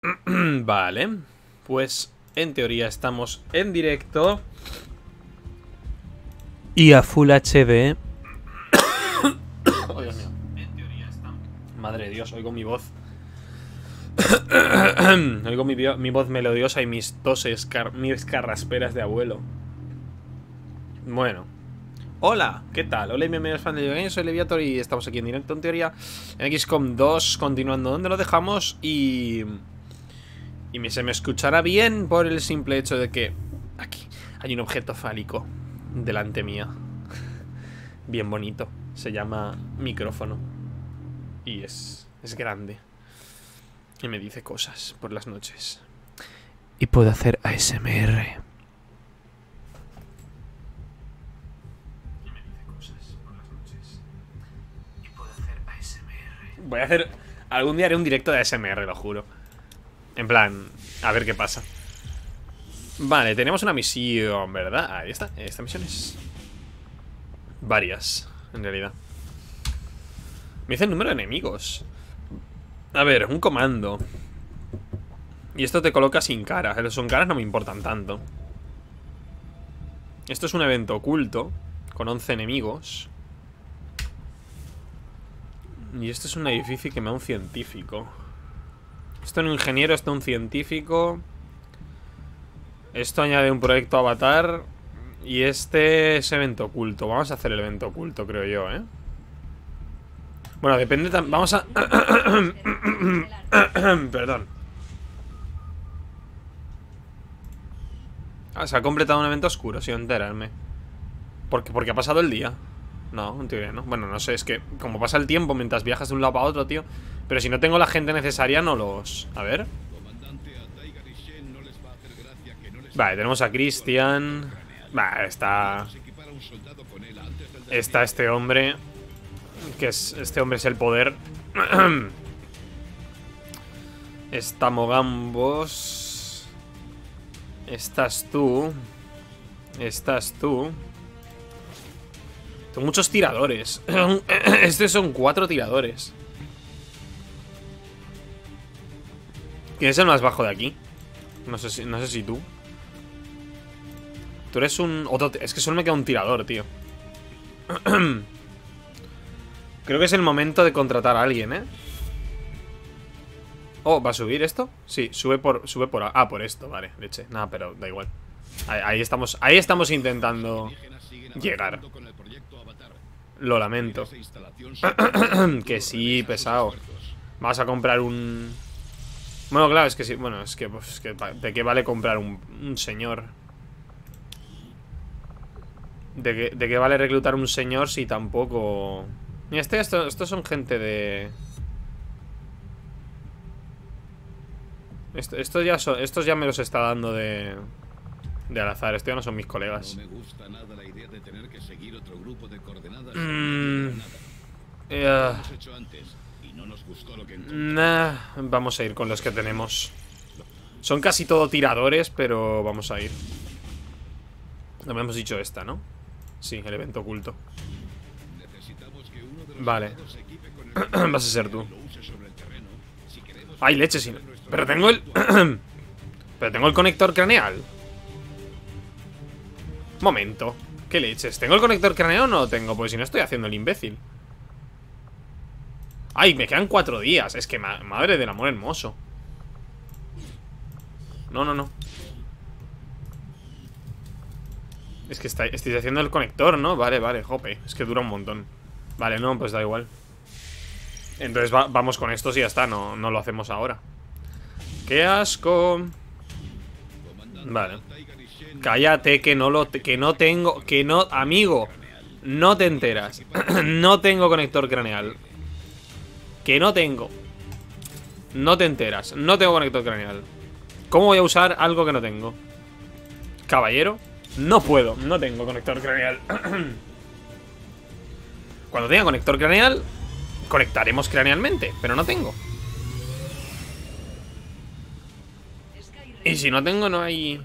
Vale. Pues en teoría estamos en directo. Y a Full HD. Oh, Dios mío. Madre de Dios, oigo mi voz. Oigo mi voz melodiosa y mis toses, mis carrasperas de abuelo. Bueno. Hola, ¿qué tal? Hola y bienvenidos fan de Videogames, soy Leviator y estamos aquí en directo en teoría en XCOM 2, continuando donde lo dejamos y se me escuchará bien por el simple hecho de que aquí hay un objeto fálico delante mía. Bien bonito, se llama micrófono y es grande y me dice cosas por las noches. Y puedo hacer ASMR. Voy a hacer... Algún día haré un directo de ASMR, lo juro. En plan, a ver qué pasa. Vale, tenemos una misión, ¿verdad? Ahí está, esta misión es... varias, en realidad. Me dice el número de enemigos. A ver, un comando. Y esto te coloca sin cara. Los sin caras no me importan tanto. Esto es un evento oculto con 11 enemigos. Y esto es un edificio que me da un científico. Esto es un ingeniero, esto es un científico. Esto añade un proyecto avatar. Y este es evento oculto. Vamos a hacer el evento oculto, creo yo, ¿eh? Bueno, depende... Vamos a... Perdón. Ah, se ha completado un evento oscuro, sin enterarme. Porque ha pasado el día. No, en teoría no. Bueno, no sé, es que como pasa el tiempo mientras viajas de un lado para otro, tío. Pero si no tengo la gente necesaria, no los... A ver. Vale, tenemos a Christian. Vale, está... Está este hombre. Que es... Este hombre es el poder. Está Mogambos. Estás tú. Estás tú. Tengo muchos tiradores. Estos son 4 tiradores. ¿Quién es el más bajo de aquí? No sé si tú. Tú eres un... Es que solo me queda un tirador, tío. Creo que es el momento de contratar a alguien, ¿eh? Oh, ¿va a subir esto? Sí, sube por... Ah, por esto, vale, leche. Nada, pero da igual. Ahí estamos intentando llegar. Lo lamento. Que sí, pesado. Vamos a comprar un... Bueno, claro, es que sí. Bueno, es que, pues, ¿de qué vale comprar un señor? ¿De qué vale reclutar un señor si tampoco... Mira, estos son gente de... Estos ya me los está dando de al azar. Estos ya no son mis colegas. No me gusta nada la idea de tener que seguir otro grupo de coordenadas. Hemos hecho antes y no nos gustó lo que vamos a ir con los que tenemos. Son casi todo tiradores, pero vamos a ir. No me hemos dicho esta, ¿no? Sí, el evento oculto. Vale. Vas a ser tú. ¡Ay, leche! Sí. Pero tengo el... Pero tengo el conector craneal. Momento. ¿Qué leches? ¿Tengo el conector craneal o no lo tengo? Pues si no estoy haciendo el imbécil. ¡Ay, me quedan 4 días! Es que madre del amor hermoso. No. Es que estáis haciendo el conector, ¿no? Vale, jope. Es que dura un montón. Vale, no, pues da igual. Entonces vamos con estos y ya está. No lo hacemos ahora. ¡Qué asco! Vale. Cállate, que no tengo... Que no... Amigo, no te enteras. No tengo conector craneal. Que no tengo. No te enteras. No tengo conector craneal. ¿Cómo voy a usar algo que no tengo? Caballero, no puedo. No tengo conector craneal. Cuando tenga conector craneal, conectaremos cranealmente. Pero no tengo. Y si no tengo, no hay...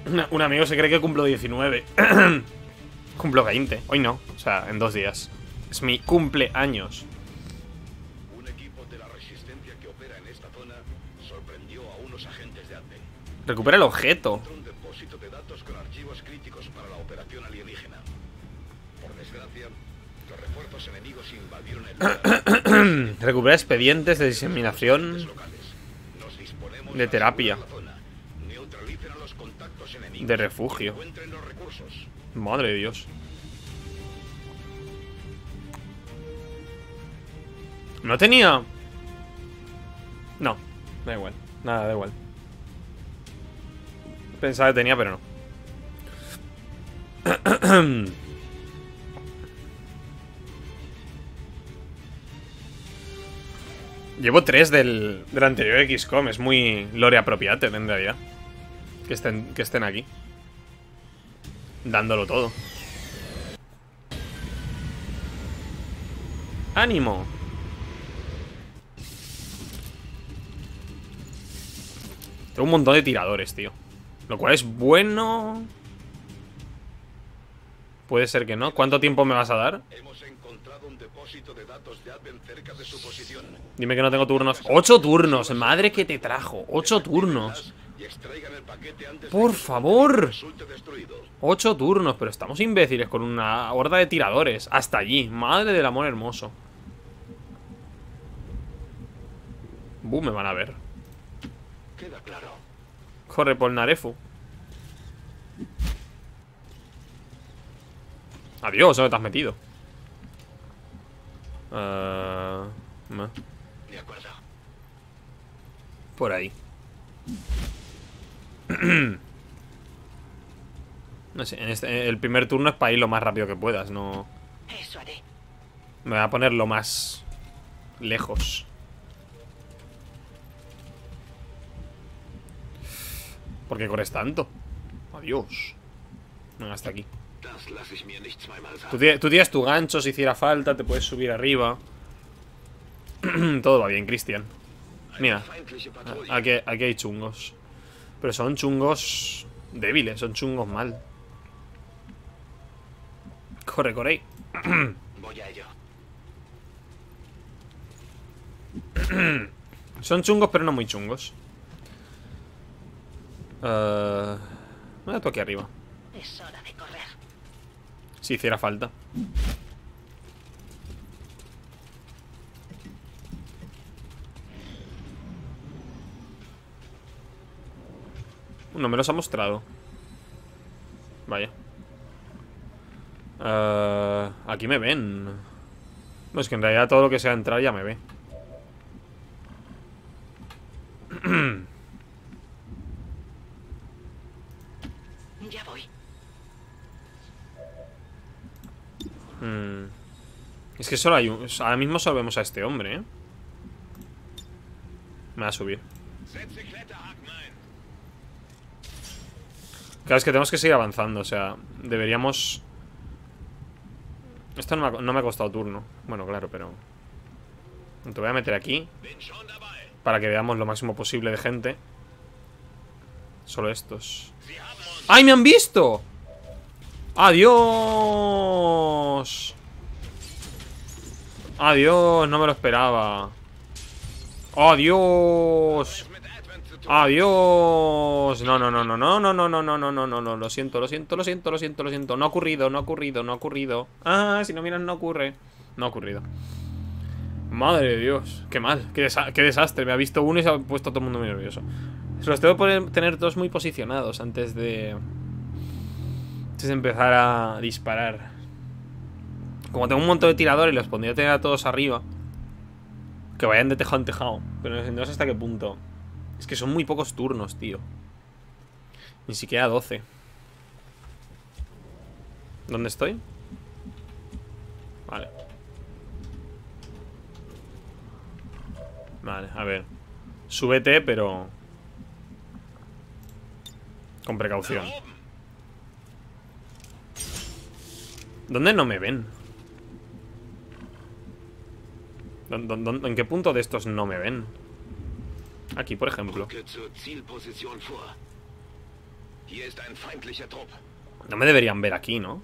Un amigo se cree que cumplo 19. Cumplo 20. Hoy no, o sea, en 2 días. Es mi cumpleaños. Un equipo de la resistencia que opera en esta zona sorprendió a unos agentes de Advent. Recupera el objeto. Un depósito de datos con archivos críticos para la operación alienígena. Por desgracia, los refuerzos enemigos invadieron el lugar. Recupera expedientes de diseminación Locales. Nos disponemos de a terapia. asegurar la zona. Neutralicen a los contactos enemigos. De refugio. Encuentren los recursos. Madre de Dios. No tenía... No, da igual. Nada, da igual. Pensaba que tenía, pero no. Llevo 3 del anterior XCOM. Es muy lore apropiate, en realidad. Que estén aquí. Dándolo todo. ¡Ánimo! Tengo un montón de tiradores, tío. Lo cual es bueno. Puede ser que no. ¿Cuánto tiempo me vas a dar? Hemos encontrado un depósito de datos de Advent cerca de su posición. Dime que no tengo turnos. 8 turnos, madre que te trajo. 8 turnos. Y extraigan el paquete antes Por de que favor. resulte destruido. 8 turnos, pero estamos imbéciles con una horda de tiradores. Hasta allí. Madre del amor hermoso. Me van a ver. Queda claro. Corre por Narefu. Adiós, ¿dónde te has metido? No. De acuerdo. Por ahí. No sé, el primer turno es para ir lo más rápido que puedas, no... Eso haré. Me voy a poner lo más lejos. ¿Por qué corres tanto? Adiós. Venga, hasta aquí. Das lasse ich mir nicht zweimal Tú sagen. tienes tu gancho si hiciera falta, te puedes subir arriba. Todo va bien, Cristian. Mira, Feindliche Patrouille. aquí hay chungos. Pero son chungos débiles, son chungos mal. Corre, corre. Voy a ello. Son chungos, pero no muy chungos. Mira tú aquí arriba. Es hora de correr. Si hiciera falta. No me los ha mostrado. Vaya. Aquí me ven. No, es que en realidad todo lo que sea entrar ya me ve. Ya voy. Es que solo hay un... Ahora mismo solo vemos a este hombre, ¿eh? Me va a subir. Setze Kletterhaken ein. Claro, es que tenemos que seguir avanzando, o sea, deberíamos... Esto no me ha costado turno. Bueno, claro, pero... Te voy a meter aquí Bin schon dabei. para que veamos lo máximo posible de gente. Solo estos. Sie haben uns. ¡Ay, me han visto! ¡Adiós! ¡Adiós! No me lo esperaba. ¡Adiós! Mit Advent zu tun. ¡Adiós! No, no, no, no, no, no, no, no, no, no, no, no, no. Lo siento, lo siento, lo siento, lo siento, lo siento. No ha ocurrido, no ha ocurrido, no ha ocurrido. Ah, si no miras no ocurre. No ha ocurrido. Madre de Dios, qué mal, qué desastre. Me ha visto uno y se ha puesto todo el mundo muy nervioso. Los tengo que tener todos muy posicionados antes de empezar a disparar. Como tengo un montón de tiradores, los pondría a tener a todos arriba. Que vayan de tejado en tejado. Pero no sé hasta qué punto. Es que son muy pocos turnos, tío. Ni siquiera 12. ¿Dónde estoy? Vale. Vale, a ver. Súbete, pero... con precaución. ¿Dónde no me ven? ¿En qué punto de estos no me ven? Aquí, por ejemplo. Rücke zur Zielposition vor. Hier ist ein feindlicher Trupp. No me deberían ver aquí, ¿no?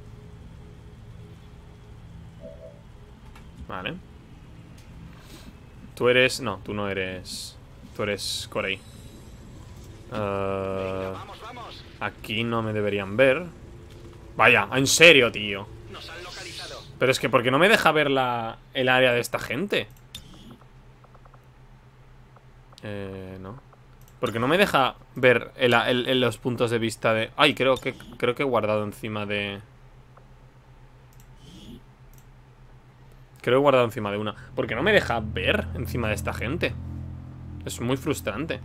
Vale. Tú eres... No, tú no eres... Tú eres Corey. Vamos, vamos. Aquí no me deberían ver. Vaya, en serio, tío. Nos han localizado. Pero es que ¿por qué no me deja ver el área de esta gente? No. Porque no me deja ver los puntos de vista de... Ay, creo que he guardado encima de... Creo que he guardado encima de una. Porque no me deja ver encima de esta gente. Es muy frustrante.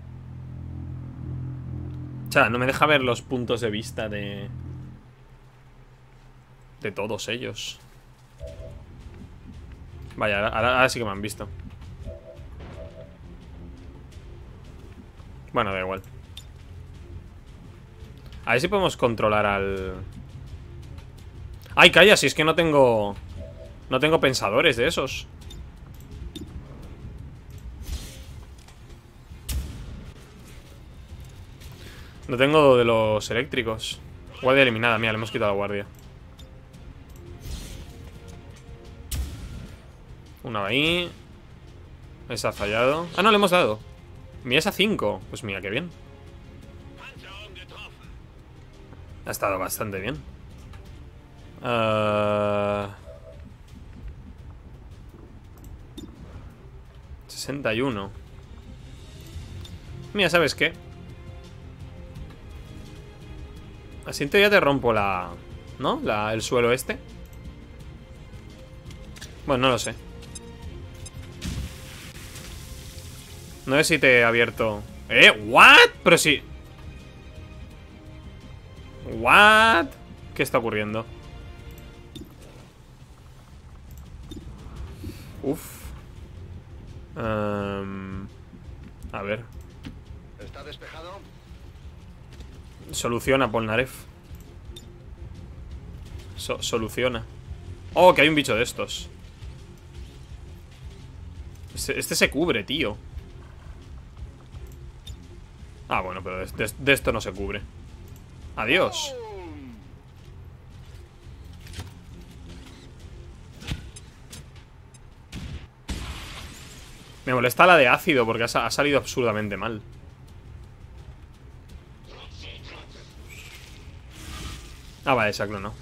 O sea, no me deja ver los puntos de vista de todos ellos. Vaya, ahora sí que me han visto. Bueno, da igual. A ver si podemos controlar al... ¡Ay, calla! Si es que no tengo... No tengo pensadores de esos. No tengo de los eléctricos. Guardia eliminada, mira, le hemos quitado la guardia. Una va ahí. Esa ha fallado. Ah, no, le hemos dado. Mira, esa 5. Pues mira, qué bien. Ha estado bastante bien. 61. Mira, ¿sabes qué? Así en teoría te rompo la... ¿No? El suelo este. Bueno, no lo sé. No sé si te he abierto... ¿What? Pero sí. ¿What? ¿Qué está ocurriendo? Uf. A ver. ¿Está despejado? Soluciona, Polnareff. Soluciona. Oh, que hay un bicho de estos. Este se cubre, tío. Ah, bueno, pero de esto no se cubre. Adiós. Me molesta la de ácido porque ha salido absurdamente mal. Ah, vale, exacto, no.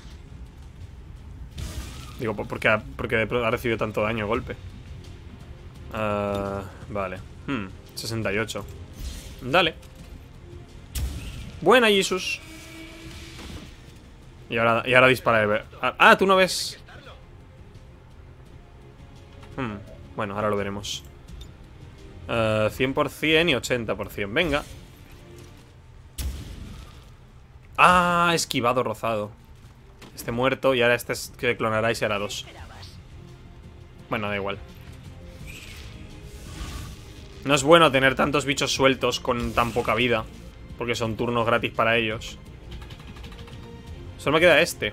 Digo, porque ha recibido tanto daño de golpe. Vale. 68. Dale. Buena, Jesus. Y ahora dispara. Ah, tú no ves. Bueno, ahora lo veremos. 100% y 80%. Venga. Ah, esquivado, rozado. Este muerto y ahora este es que clonará y se hará 2. Bueno, da igual. No es bueno tener tantos bichos sueltos con tan poca vida, porque son turnos gratis para ellos. Solo me queda este.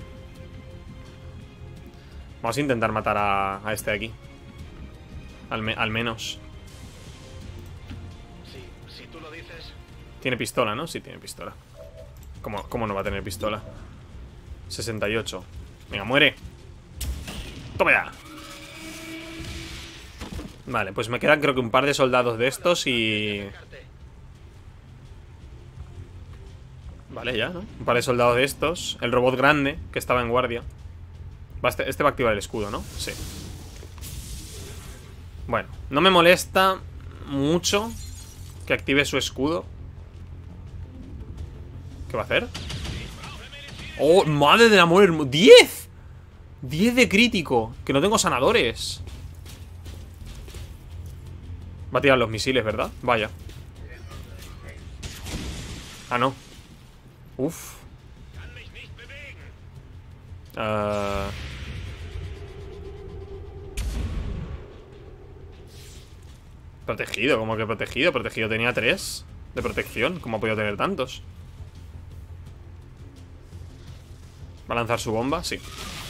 Vamos a intentar matar a este de aquí. Al menos. Si tú lo dices. Tiene pistola, ¿no? Sí, tiene pistola. ¿Cómo no va a tener pistola? 68. Venga, muere. Toma ya. Vale, pues me quedan creo que un par de soldados de estos y... Vale, ya, ¿no? Un par de soldados de estos. El robot grande, que estaba en guardia. Este va a activar el escudo, ¿no? Sí. Bueno, no me molesta mucho que active su escudo. ¿Qué va a hacer? ¡Oh, madre del amor hermoso! ¡10! 10 de crítico. Que no tengo sanadores. Va a tirar los misiles, ¿verdad? Vaya. Ah, no. Uf. Protegido, ¿cómo que protegido? Protegido tenía 3 de protección. ¿Cómo ha podido tener tantos? ¿Va a lanzar su bomba? Sí.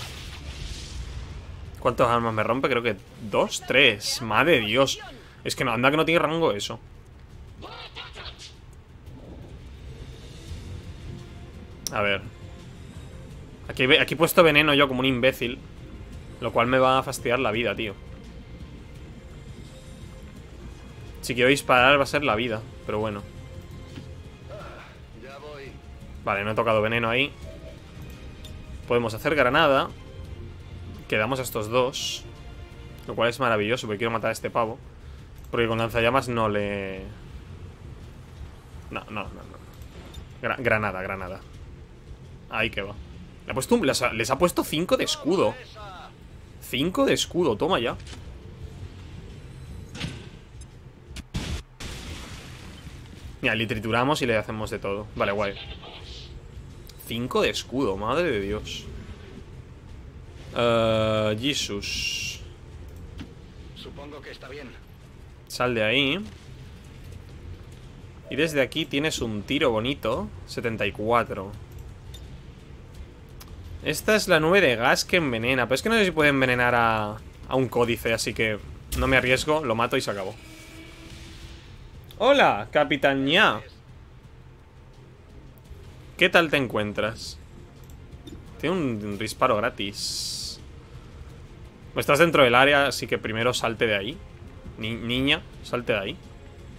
¿Cuántas armas me rompe? Creo que 2, 3. Madre de Dios. Es que no, anda que no tiene rango eso. A ver. Aquí he puesto veneno yo como un imbécil. Lo cual me va a fastidiar la vida, tío. Si quiero disparar va a ser la vida. Pero bueno. Ya voy. Vale, no he tocado veneno ahí. Podemos hacer granada. Quedamos a estos dos. Lo cual es maravilloso porque quiero matar a este pavo. Porque con lanzallamas no le... No. Granada. Ahí que va. Les ha puesto 5 de escudo. 5 de escudo, toma ya. Mira, le trituramos y le hacemos de todo. Vale, guay. 5 de escudo, madre de Dios. Jesus. Supongo que está bien. Sal de ahí. Y desde aquí tienes un tiro bonito. 74. Esta es la nube de gas que envenena. Pero es que no sé si puede envenenar a un códice. Así que no me arriesgo, lo mato y se acabó. Hola, Capitán Ña. ¿Qué tal te encuentras? Tiene un disparo gratis. Estás dentro del área, así que primero salte de ahí. Niña, salte de ahí.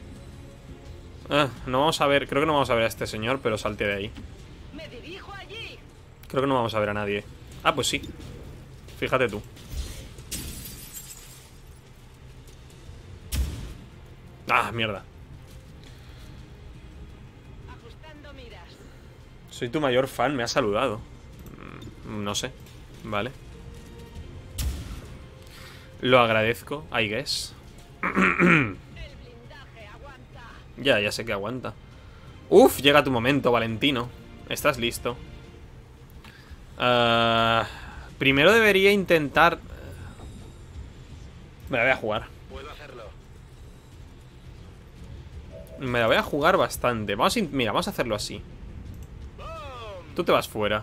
No vamos a ver, creo que no vamos a ver a este señor, pero salte de ahí. Me dirijo allí. Creo que no vamos a ver a nadie. Ah, pues sí. Fíjate tú. Ah, mierda. Ajustando miras. Soy tu mayor fan, me has saludado. No sé. Vale. Lo agradezco, I guess. El blindaje aguanta. Ya sé que aguanta. Uf, llega tu momento, Valentino. Estás listo. Primero debería intentar... Me la voy a jugar. Puedo hacerlo. Me la voy a jugar bastante. Mira, vamos a hacerlo así. Tú te vas fuera.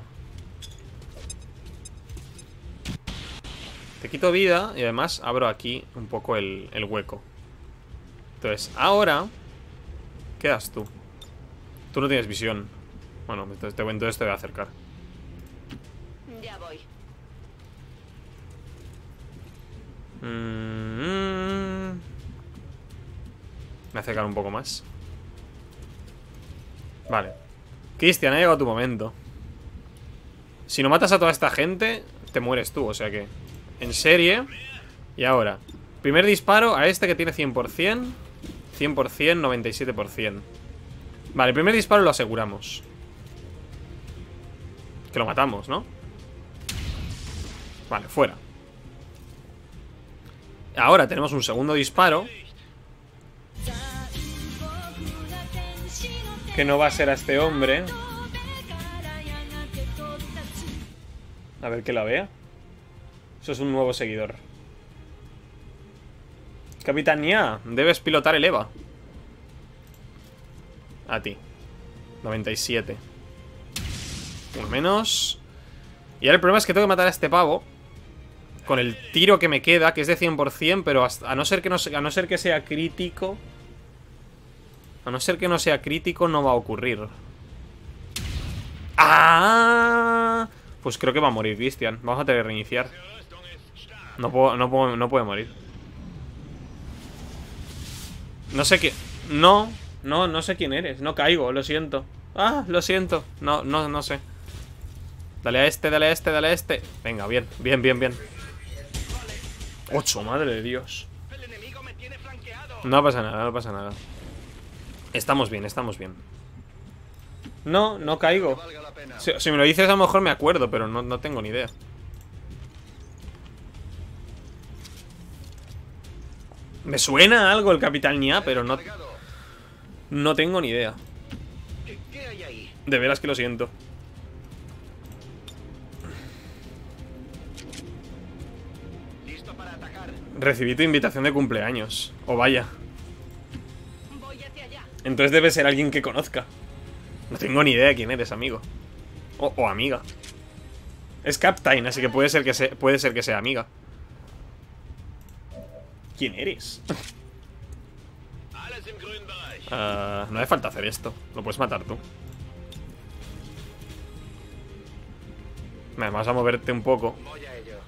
Te quito vida y además abro aquí un poco el hueco. Entonces, ahora quedas tú. Tú no tienes visión. Bueno, entonces te voy a acercar. Ya voy. Me voy a acercar un poco más. Vale. Cristian, ha llegado tu momento. Si no matas a toda esta gente, te mueres tú, o sea que... En serie. Y ahora, primer disparo a este que tiene 100%. 100%, 97%. Vale, el primer disparo lo aseguramos. Que lo matamos, ¿no? Vale, fuera. Ahora tenemos un segundo disparo. Que no va a ser a este hombre. A ver que la vea. Eso es un nuevo seguidor. Capitanía, debes pilotar el EVA. A ti. 97. Uno menos. Y ahora el problema es que tengo que matar a este pavo. Con el tiro que me queda, que es de 100%, pero a no ser que sea crítico. A no ser que no sea crítico, no va a ocurrir. ¡Ah! Pues creo que va a morir, Cristian. Vamos a tener que reiniciar. No puede morir. No sé qué. No sé quién eres. No caigo, lo siento. Ah, lo siento. No sé. Dale a este, dale a este, dale a este. Venga, bien. 8, madre de Dios. El enemigo me tiene flanqueado. No pasa nada. Estamos bien. No caigo. Valga la pena. Si me lo dices a lo mejor me acuerdo, pero no tengo ni idea. Me suena algo el Capitán Nia, pero no tengo ni idea. ¿Qué hay ahí? De veras que lo siento. Listo para atacar. Recibí tu invitación de cumpleaños. O vaya. Voy hacia allá. Entonces debe ser alguien que conozca. No tengo ni idea de quién eres, amigo. O amiga. Es Captain, así que puede ser que sea amiga. ¿Quién eres? Alles im grünen Bereich. No hace falta hacer esto. Lo puedes matar tú. Vas a moverte un poco. Voy a ello.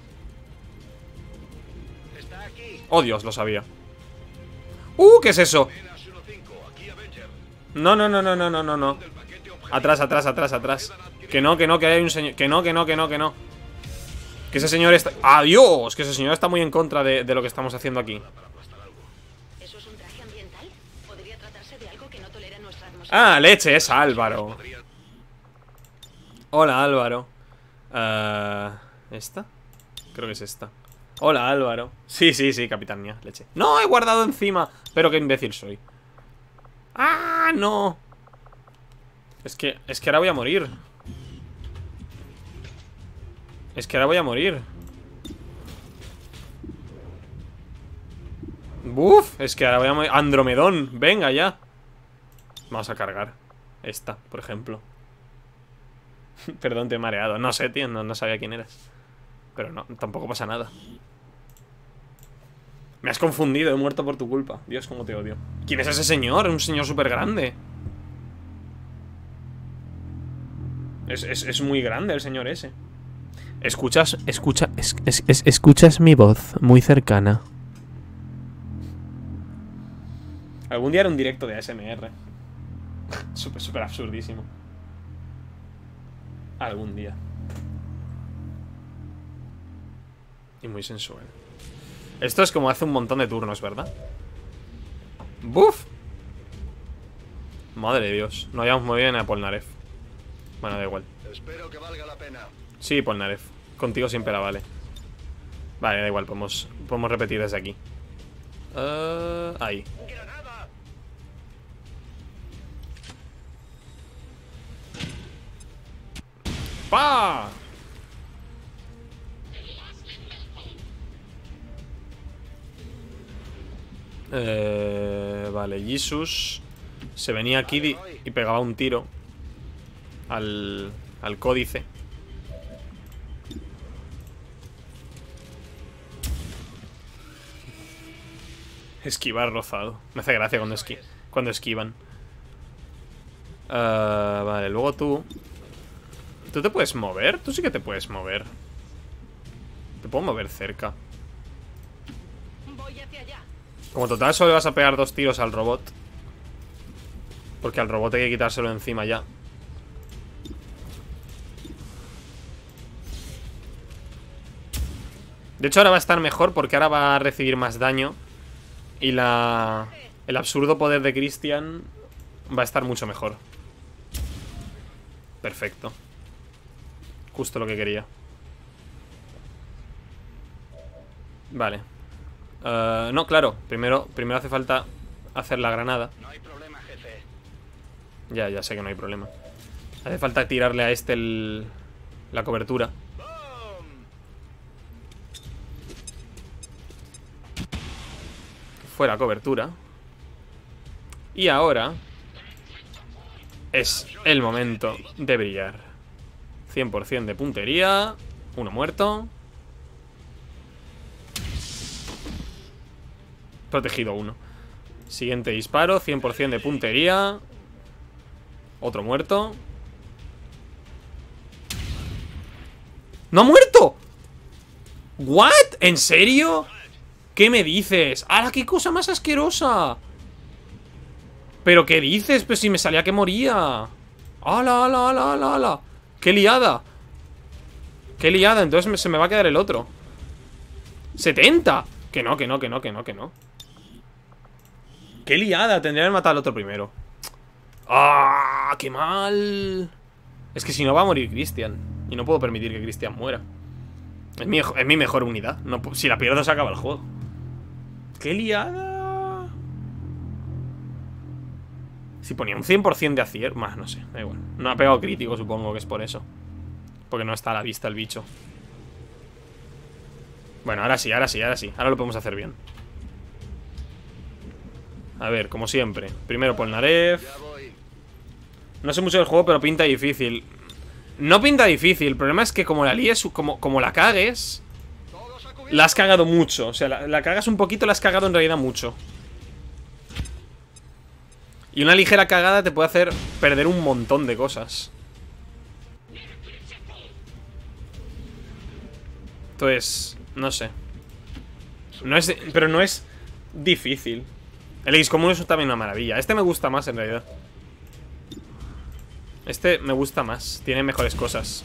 Está aquí. Oh, Dios, lo sabía. ¿Qué es eso? Menas 1-5, aquí Avenger. No, no, no, no, no, no, no, no. Del paquete objetivo. Atrás, atrás, atrás, atrás. Que no, que hay un señor. Que no, que no, que no, que no. Que ese señor está... ¡Adiós! Que ese señor está muy en contra de lo que estamos haciendo aquí. ¿Eso es un traje ambiental? Podría tratarse de algo que no tolera nuestra atmósfera. Ah, leche, es Álvaro. Hola, Álvaro. ¿Esta? Creo que es esta. Hola, Álvaro. Sí, sí, sí, capitán mía, leche. No, he guardado encima. Pero qué imbécil soy. ¡Ah, no! Es que ahora voy a morir. Es que ahora voy a morir. ¡Buf! Es que ahora voy a morir. Andromedón, venga ya. Vamos a cargar esta, por ejemplo. Perdón, te he mareado. No sé, tío, no sabía quién eras. Pero no, tampoco pasa nada. Me has confundido, he muerto por tu culpa. Dios, cómo te odio. ¿Quién es ese señor? Un señor súper grande. Es muy grande el señor ese. Escuchas mi voz muy cercana. Algún día haré un directo de ASMR. Súper absurdísimo. Algún día. Y muy sensual. Esto es como hace un montón de turnos, ¿verdad? ¡Buf! Madre de Dios. No habíamos movido en a Polnareff. Bueno, da igual. Espero que valga la pena. Sí, Polnareff. Contigo siempre la vale. Vale, da igual, podemos repetir desde aquí. Ahí. ¡Granada! ¡Pa! Vale, Jesus se venía aquí y pegaba un tiro al códice. Esquivar rozado. Me hace gracia cuando esquivan. Vale, luego tú. ¿Tú te puedes mover? Tú sí que te puedes mover. Te puedo mover cerca. Voy hacia allá. Como total solo vas a pegar 2 tiros al robot. Porque al robot hay que quitárselo encima ya. De hecho ahora va a estar mejor porque ahora va a recibir más daño. Y el absurdo poder de Christian va a estar mucho mejor. Perfecto. Justo lo que quería. Vale. No, claro. Primero hace falta hacer la granada. No hay problema, jefe. Ya sé que no hay problema. Hace falta tirarle a este la cobertura. ¡Bum! Fuera cobertura. Y ahora es el momento de brillar. 100% de puntería. Uno muerto. Protegido uno. Siguiente disparo, 100% de puntería. Otro muerto. ¡No ha muerto! ¿What? ¿En serio? ¿Qué me dices? ¡Hala, qué cosa más asquerosa! ¿Pero qué dices? Pues si me salía que moría. ¡Hala, hala, hala, hala, hala! ¡Qué liada! ¡Qué liada! Entonces se me va a quedar el otro. ¡70! Que no. ¡Qué liada! Tendría que matar al otro primero. ¡Ah! ¡Qué mal! Es que si no va a morir Christian. Y no puedo permitir que Christian muera. Es mi mejor unidad. No, si la pierdo se acaba el juego. ¡Qué liada! Si ponía un 100% de acierto. Más, no sé, da igual. No ha pegado crítico, supongo que es por eso. Porque no está a la vista el bicho. Bueno, ahora sí. Ahora lo podemos hacer bien. A ver, como siempre. Primero Polnareff. Ya voy. No sé mucho del juego, pero pinta difícil. No pinta difícil. El problema es que como la líes, como la cagues, Todos a cubierto. la has cagado mucho. O sea, la cagas un poquito, la has cagado en realidad mucho. Y una ligera cagada te puede hacer perder un montón de cosas. Entonces, no sé. No es, pero no es difícil. El X común es también una maravilla. Este me gusta más en realidad. Este me gusta más. Tiene mejores cosas.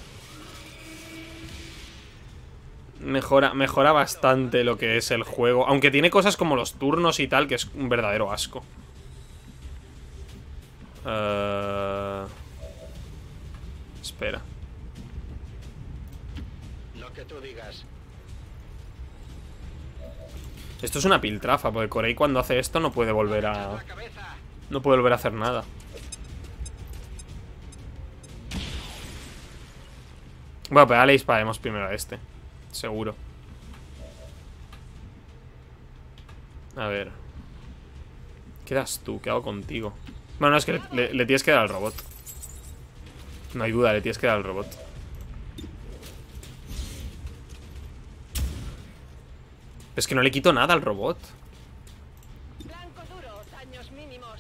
Mejora bastante lo que es el juego. Aunque tiene cosas como los turnos y tal, que es un verdadero asco. Espera. Lo que tú digas. Esto es una piltrafa, porque Corey cuando hace esto no puede volver a... La cabeza. No puede volver a hacer nada. Bueno, pero ahora le disparemos primero a este. Seguro. A ver. ¿Qué das tú? ¿Qué hago contigo? Bueno, no, es que le tienes que dar al robot. No hay duda, le tienes que dar al robot. Es que no le quito nada al robot. Blanco duro, daños mínimos.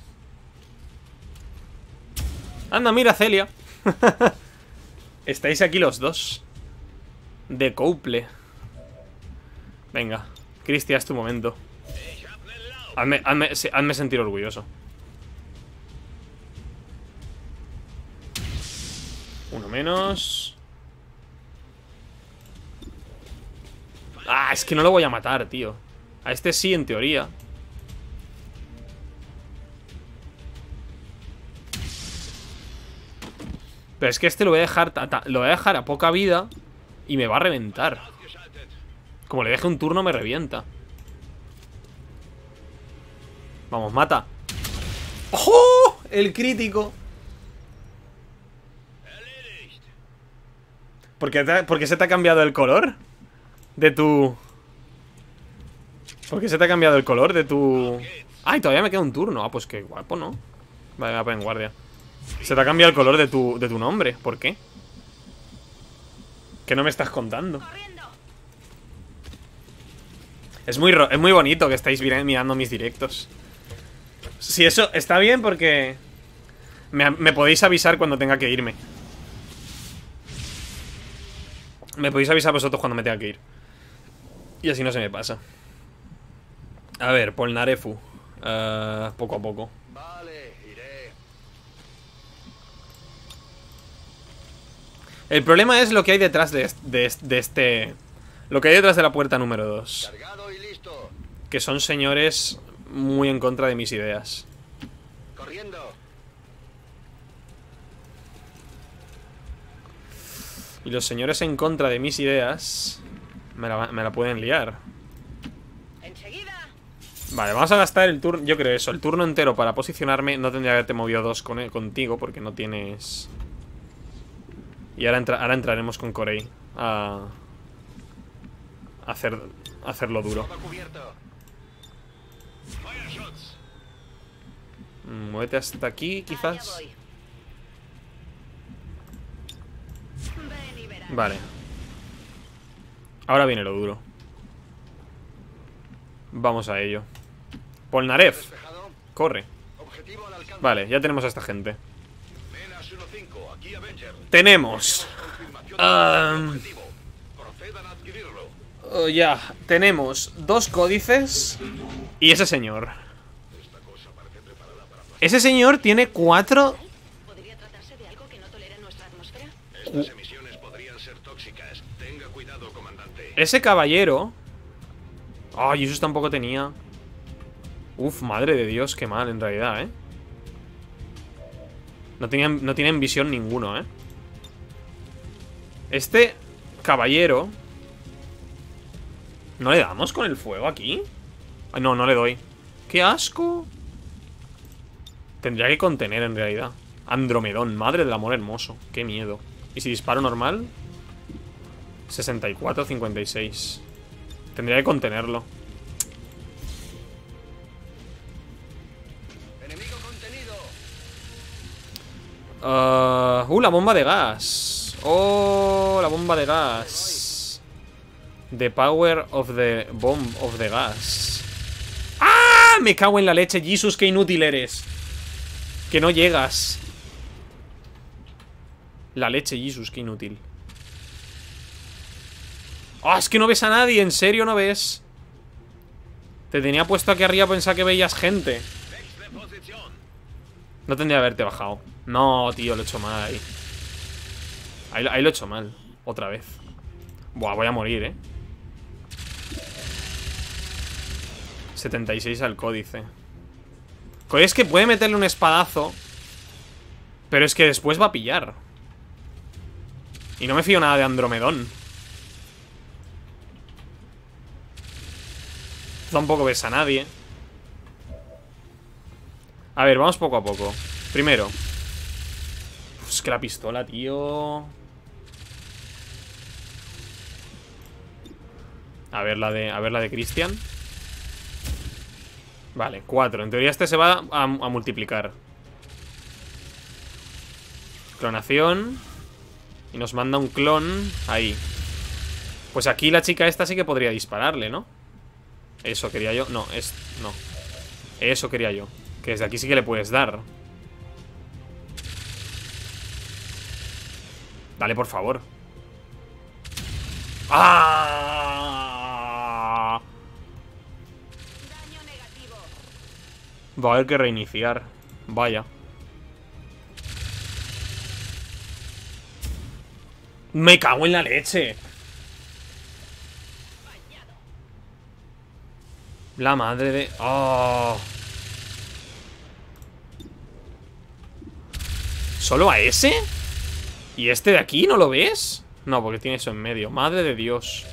Anda, mira, Celia. Estáis aquí los dos. De couple. Venga, Cristian, es tu momento. Hazme sentir orgulloso. Uno menos. Ah, es que no lo voy a matar, tío. A este sí, en teoría. Pero es que este lo voy a dejar a poca vida y me va a reventar. Como le deje un turno me revienta. Vamos, mata. ¡Oh! El crítico. ¿Por qué se te ha cambiado el color? De tu... ¿Por qué se te ha cambiado el color de tu... ¡Ay, todavía me queda un turno! Ah, pues qué guapo, ¿no? Vale, me voy a poner en guardia. Se te ha cambiado el color de tu nombre. ¿Por qué? ¿Qué no me estás contando? Corriendo. Es muy bonito que estáis mirando mis directos. Si eso está bien porque... Me podéis avisar cuando tenga que irme. Me podéis avisar vosotros cuando me tenga que ir. Y así no se me pasa. A ver, Polnarefu. Poco a poco. Vale, iré. El problema es lo que hay detrás de este... Lo que hay detrás de la puerta número 2. Cargado y listo. Que son señores muy en contra de mis ideas. Corriendo. Y los señores en contra de mis ideas me la pueden liar. Enseguida. Vale, vamos a gastar el turno. Yo creo eso, el turno entero para posicionarme. No tendría que haberte movido dos contigo porque no tienes... Y ahora entraremos con Corey a hacerlo duro. Todo cubierto. Muévete hasta aquí, Allá quizás. voy. Ven y verás. Vale. Ahora viene lo duro. Vamos a ello. Polnareff, Despejado. corre. Objetivo al alcance. Vale, ya tenemos a esta gente. Menas 1-5, aquí Avenger. Tenemos Confirmación Um, del objetivo. Procedan a adquirirlo. ya, tenemos 2 códices y ese señor. Ese señor tiene 4. ¿Podría tratarse de algo que no tolera nuestra atmósfera? Estas emisiones podrían ser tóxicas. Tenga cuidado, comandante. Ese caballero. Ay, eso tampoco tenía. Uf, madre de Dios, qué mal en realidad, No tienen visión ninguno, Este caballero. ¿No le damos con el fuego aquí? Ay, no, no le doy. ¡Qué asco! Tendría que contener en realidad. Andromedón, madre del amor hermoso. Qué miedo. ¿Y si disparo normal? 64, 56. Tendría que contenerlo. Enemigo contenido. La bomba de gas. Oh, la bomba de gas. The power of the bomb of the gas. ¡Ah! Me cago en la leche, Jesus, qué inútil eres. Que no llegas. La leche, Jesus, qué inútil. ¡Ah, es que no ves a nadie! ¿En serio no ves? Te tenía puesto aquí arriba, pensaba que veías gente. No tendría que haberte bajado. No, tío, lo he hecho mal ahí. Ahí lo he hecho mal. Otra vez. Buah, voy a morir, 76 al códice. Es que puede meterle un espadazo, pero es que después va a pillar. Y no me fío nada de Andromedón. Tampoco ves a nadie. A ver, vamos poco a poco. Primero, es que la pistola, tío. A ver la de Christian. Vale, 4. En teoría este se va a multiplicar. Clonación. Y nos manda un clon ahí. Pues aquí la chica esta sí que podría dispararle, ¿no? Eso quería yo. No, no. Eso quería yo. Que desde aquí sí que le puedes dar. Dale, por favor. ¡Ah! Daño negativo. Va a haber que reiniciar. Vaya. Me cago en la leche. La madre de... ¡Oh! ¿Solo a ese? ¿Y este de aquí no lo ves? No, porque tiene eso en medio. Madre de Dios.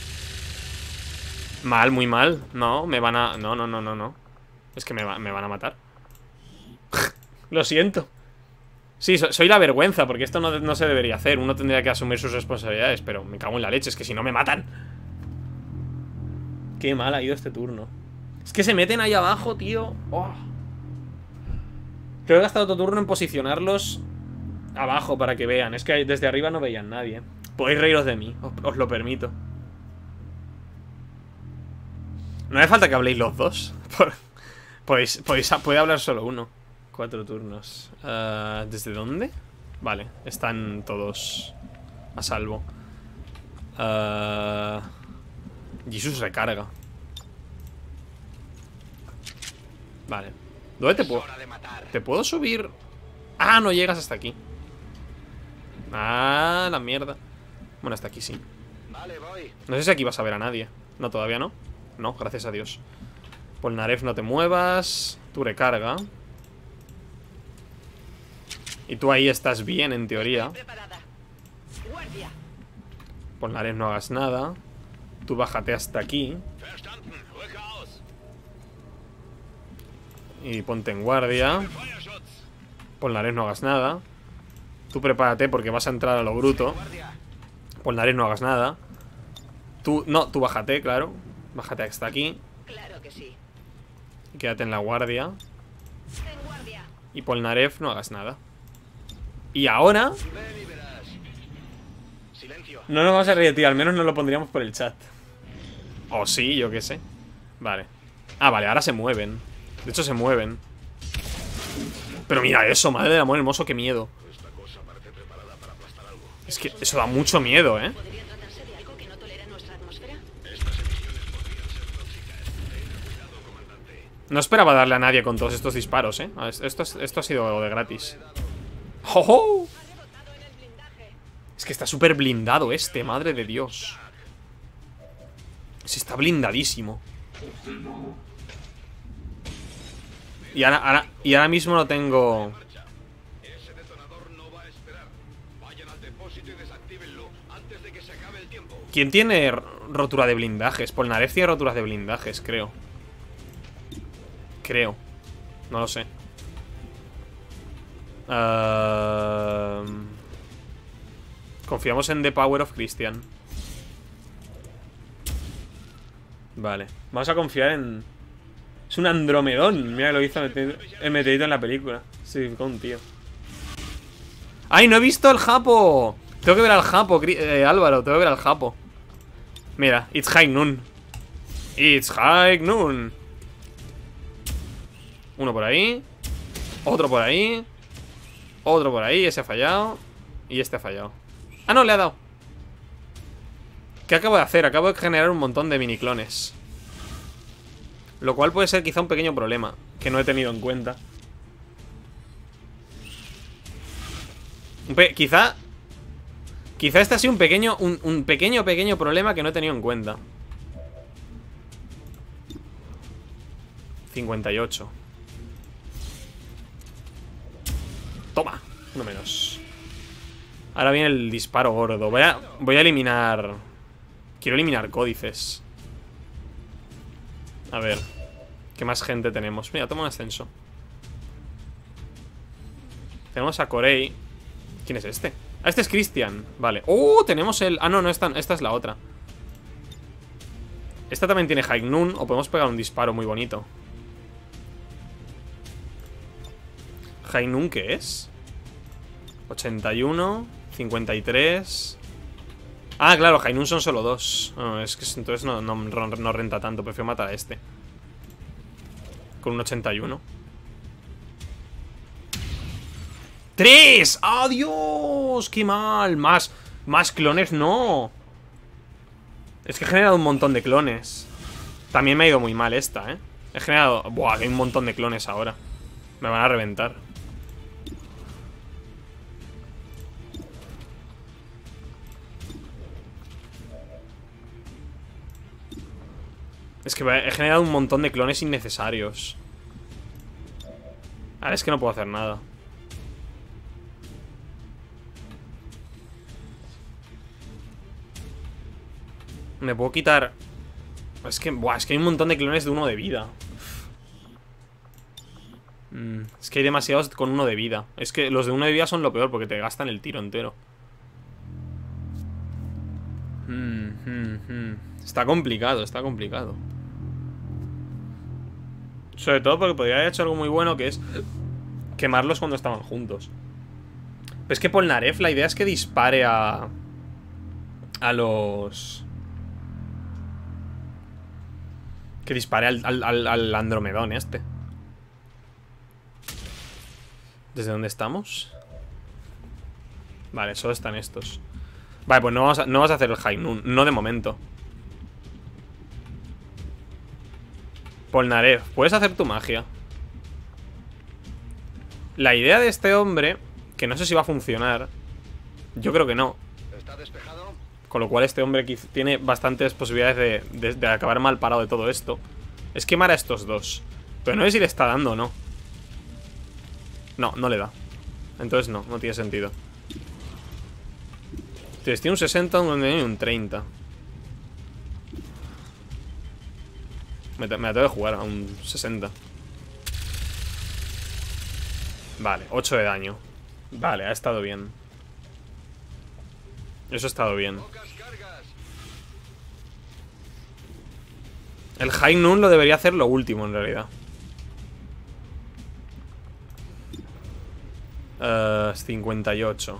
Mal, muy mal. No, me van a... No, no, no, no, no. Es que me van a matar. Lo siento. Sí, soy la vergüenza, porque esto no se debería hacer. Uno tendría que asumir sus responsabilidades, pero me cago en la leche, es que si no me matan. Qué mal ha ido este turno. Es que se meten ahí abajo, tío. Oh. Creo que he gastado otro turno en posicionarlos abajo para que vean. Es que desde arriba no veían nadie. Podéis reíros de mí, os lo permito. No hace falta que habléis los dos. Puede hablar solo uno. 4 turnos. ¿Desde dónde? Vale, están todos a salvo. Jesus recarga. Vale. ¿Dónde te puedo? ¿Te puedo subir? Ah, no llegas hasta aquí. Ah, la mierda. Bueno, hasta aquí sí. Vale, voy. No sé si aquí vas a ver a nadie. No, todavía no. No, gracias a Dios. Polnareff, no te muevas. Tú recarga. Y tú ahí estás bien, en teoría. Preparada. Guardia. Polnareff, no hagas nada. Tú bájate hasta aquí. Verstanden. Rücke aus. Y ponte en guardia. Feuerschutz. Polnareff, no hagas nada. Tú prepárate porque vas a entrar a lo bruto. Guardia. Polnareff, no hagas nada. Tú bájate, claro. Bájate hasta aquí. Claro que sí. Y quédate en la guardia. En guardia. Y Polnareff, no hagas nada. Y ahora... Ven y verás. Silencio. No nos vamos a reír de ti, al menos no lo pondríamos por el chat. O sí, yo qué sé. Vale. Ah, vale, ahora se mueven. De hecho se mueven. Pero mira eso, madre del amor hermoso, qué miedo. Esta cosa parece preparada para aplastar algo. Es que eso da mucho miedo, ¿eh? ¿Podría tratarse de algo que no tolera nuestra atmósfera? Estas emisiones podrían ser tóxicas. Ten cuidado, comandante. No esperaba darle a nadie con todos estos disparos, ¿eh? Esto ha sido de gratis. ¡Oh, oh! Ha rebotado en el blindaje. Es que está súper blindado este, madre de Dios. Sí, está blindadísimo. Y ahora mismo no tengo... Ese detonador no va a esperar. Vayan al depósito y desactívenlo antes de que se acabe el tiempo. ¿Quién tiene rotura de blindajes? Polnareff tiene roturas de blindajes, creo. Creo. No lo sé. Confiamos en The Power of Christian. Vale. Vamos a confiar en... Es un Andromedón. Mira lo que hizo el meteorito en la película. Sí, con un tío. ¡Ay, no he visto el Japo! Tengo que ver al Japo, Álvaro. Tengo que ver al Japo. Mira, it's high noon. It's high noon. Uno por ahí. Otro por ahí. Otro por ahí. Ese ha fallado. Y este ha fallado. Ah, no, le ha dado. ¿Qué acabo de hacer? Acabo de generar un montón de mini clones. Lo cual puede ser quizá un pequeño problema que no he tenido en cuenta. Quizá este ha sido un pequeño problema que no he tenido en cuenta. 58. Toma, uno menos. Ahora viene el disparo gordo. Voy a eliminar. Quiero eliminar códices. A ver, ¿qué más gente tenemos? Mira, toma un ascenso. Tenemos a Corey. ¿Quién es este? Ah, este es Christian. Vale. Tenemos el... Ah, no, esta es la otra. Esta también tiene High Noon. O podemos pegar un disparo muy bonito. High Noon, ¿qué es? 81, 53. Ah, claro, High Noon son solo 2. Es que entonces no renta tanto. Prefiero matar a este con un 81. ¡3! ¡Adiós! ¡Qué mal! Más clones, no. Es que he generado un montón de clones. También me ha ido muy mal esta, ¿eh? He generado... Buah, hay un montón de clones ahora. Me van a reventar. Es que he generado un montón de clones innecesarios. Ahora es que no puedo hacer nada. Me puedo quitar... Es que hay un montón de clones de 1 de vida. Es que hay demasiados con 1 de vida. Es que los de 1 de vida son lo peor porque te gastan el tiro entero. Está complicado, está complicado. Sobre todo porque podría haber hecho algo muy bueno, que es quemarlos cuando estaban juntos. Pero es que Polnareff, la idea es que dispare a los... Que dispare al Andromedón este. ¿Desde dónde estamos? Vale, solo están estos. Vale, pues no vamos a hacer el High Noon. No de momento. Polnareff, puedes hacer tu magia. La idea de este hombre, que no sé si va a funcionar. Yo creo que no. ¿Está despejado? Con lo cual este hombre tiene bastantes posibilidades de acabar mal parado de todo esto. Es quemar a estos dos. Pero no sé si le está dando o no. No le da. Entonces no tiene sentido. Entonces tiene un 60, un 30. Me la tengo que jugar a un 60. Vale, 8 de daño. Vale, ha estado bien. Eso ha estado bien. El High Noon lo debería hacer lo último en realidad. 58.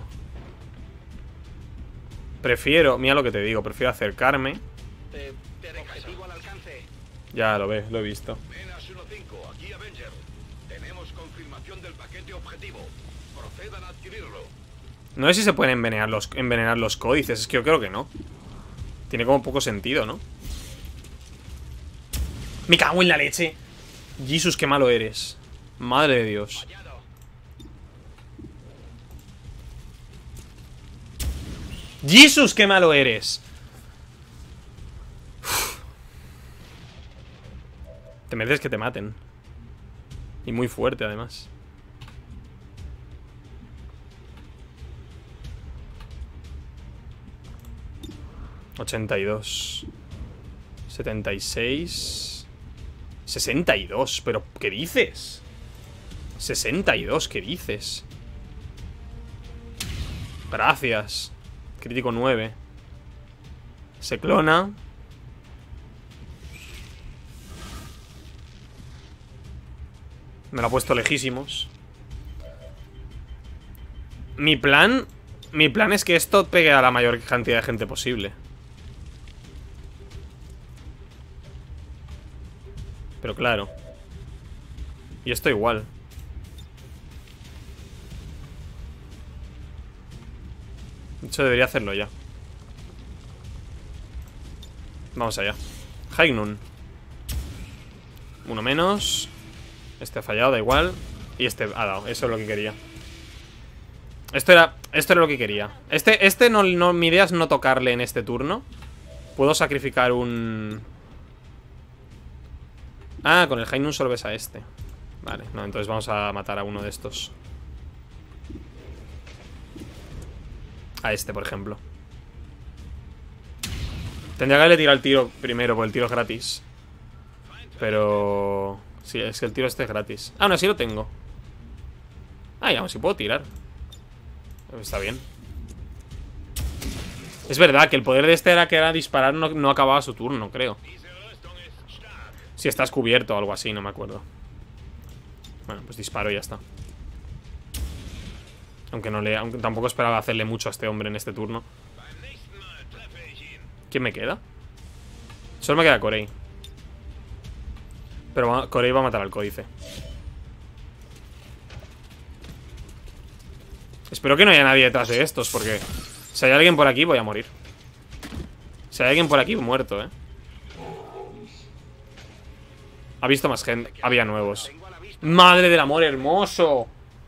Prefiero, mira lo que te digo, prefiero acercarme. Objetivo al alcance. Ya lo ves, lo he visto. Menas 1-5, aquí Avenger. Tenemos confirmación del paquete objetivo. Procedan a adquirirlo. No sé si se pueden envenenar los códices. Es que yo creo que no. Tiene como poco sentido, ¿no? ¡Me cago en la leche! Jesus, qué malo eres. Madre de Dios. ¡Jesus, qué malo eres! Uf. Te mereces que te maten. Y muy fuerte, además. $82. 76. 62. ¿Pero qué dices? 62, ¿qué dices? Gracias. Crítico 9. Se clona. Me lo ha puesto lejísimos. Mi plan es que esto pegue a la mayor cantidad de gente posible. Pero claro. Y esto igual. De hecho, debería hacerlo ya. Vamos allá. Haignun. Uno menos. Este ha fallado, da igual. Y este ha dado, eso es lo que quería. Esto era lo que quería. Mi idea es no tocarle en este turno. Puedo sacrificar un... Ah, con el Haignun solo ves a este. Vale, no, entonces vamos a matar a uno de estos. A este, por ejemplo. Tendría que haberle tirado el tiro primero, porque el tiro es gratis. Pero... sí, es que el tiro este es gratis. Ah, no, sí lo tengo. Ah, ya, sí puedo tirar. Está bien. Es verdad que el poder de este era que era disparar, no acababa su turno, creo. Si estás cubierto o algo así, no me acuerdo. Bueno, pues disparo y ya está. Aunque tampoco esperaba hacerle mucho a este hombre en este turno. ¿Quién me queda? Solo me queda Corey. Pero Corey va a matar al códice. Espero que no haya nadie detrás de estos, porque si hay alguien por aquí voy a morir. Si hay alguien por aquí, muerto, Ha visto más gente. Había nuevos. ¡Madre del amor hermoso!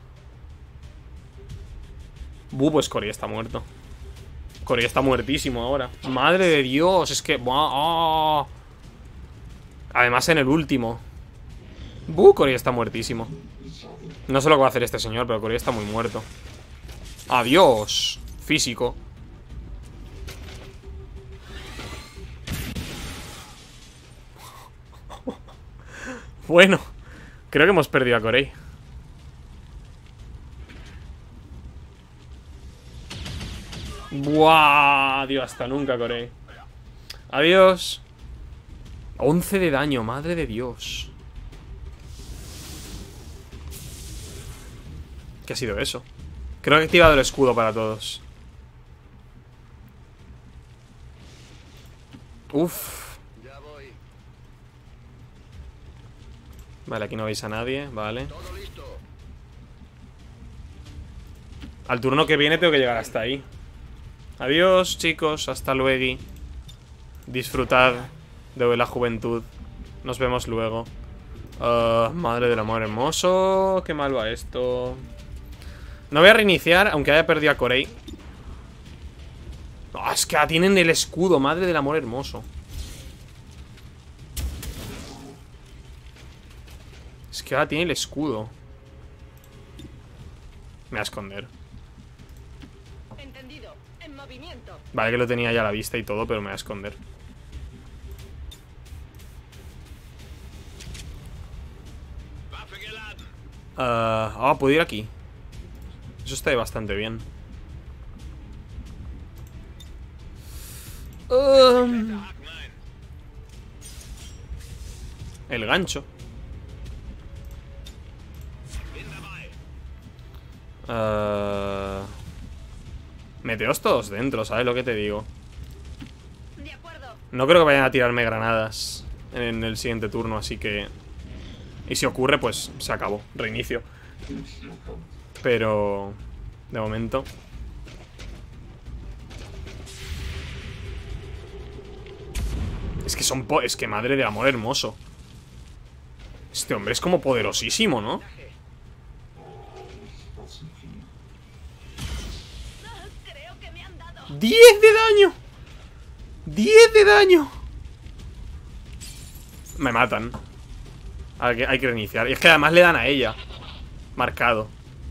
Pues Corey está muerto. Corey está muertísimo ahora. ¡Madre de Dios! Es que... ¡oh! Además en el último. Corey está muertísimo. No sé lo que va a hacer este señor, pero Corey está muy muerto. ¡Adiós! Físico. Bueno, creo que hemos perdido a Corey. ¡Buah! Adiós, hasta nunca, Corey. Adiós. 11 de daño, madre de Dios. ¿Qué ha sido eso? Creo que he activado el escudo para todos. Uf. Vale, aquí no veis a nadie, vale. Al turno que viene tengo que llegar hasta ahí. Adiós, chicos, hasta luego. Disfrutad de la juventud. Nos vemos luego. Madre del amor hermoso. Qué mal va esto. No voy a reiniciar, aunque haya perdido a Corey. Oh, es que tienen el escudo, madre del amor hermoso. Es que ahora tiene el escudo. Me voy a esconder. Entendido. En movimiento. Vale que lo tenía ya a la vista y todo, pero me voy a esconder. Puedo ir aquí. Eso está bastante bien. El gancho. Meteos todos dentro, ¿sabes lo que te digo? De acuerdo. No creo que vayan a tirarme granadas en el siguiente turno, así que... Y si ocurre, pues se acabó. Reinicio. Pero... de momento... Es que son... Es que madre del amor hermoso. Este hombre es como poderosísimo, ¿no? Creo que me han dado. ¡10 de daño! ¡10 de daño! Me matan. Hay que reiniciar. Y es que además le dan a ella. Marcado.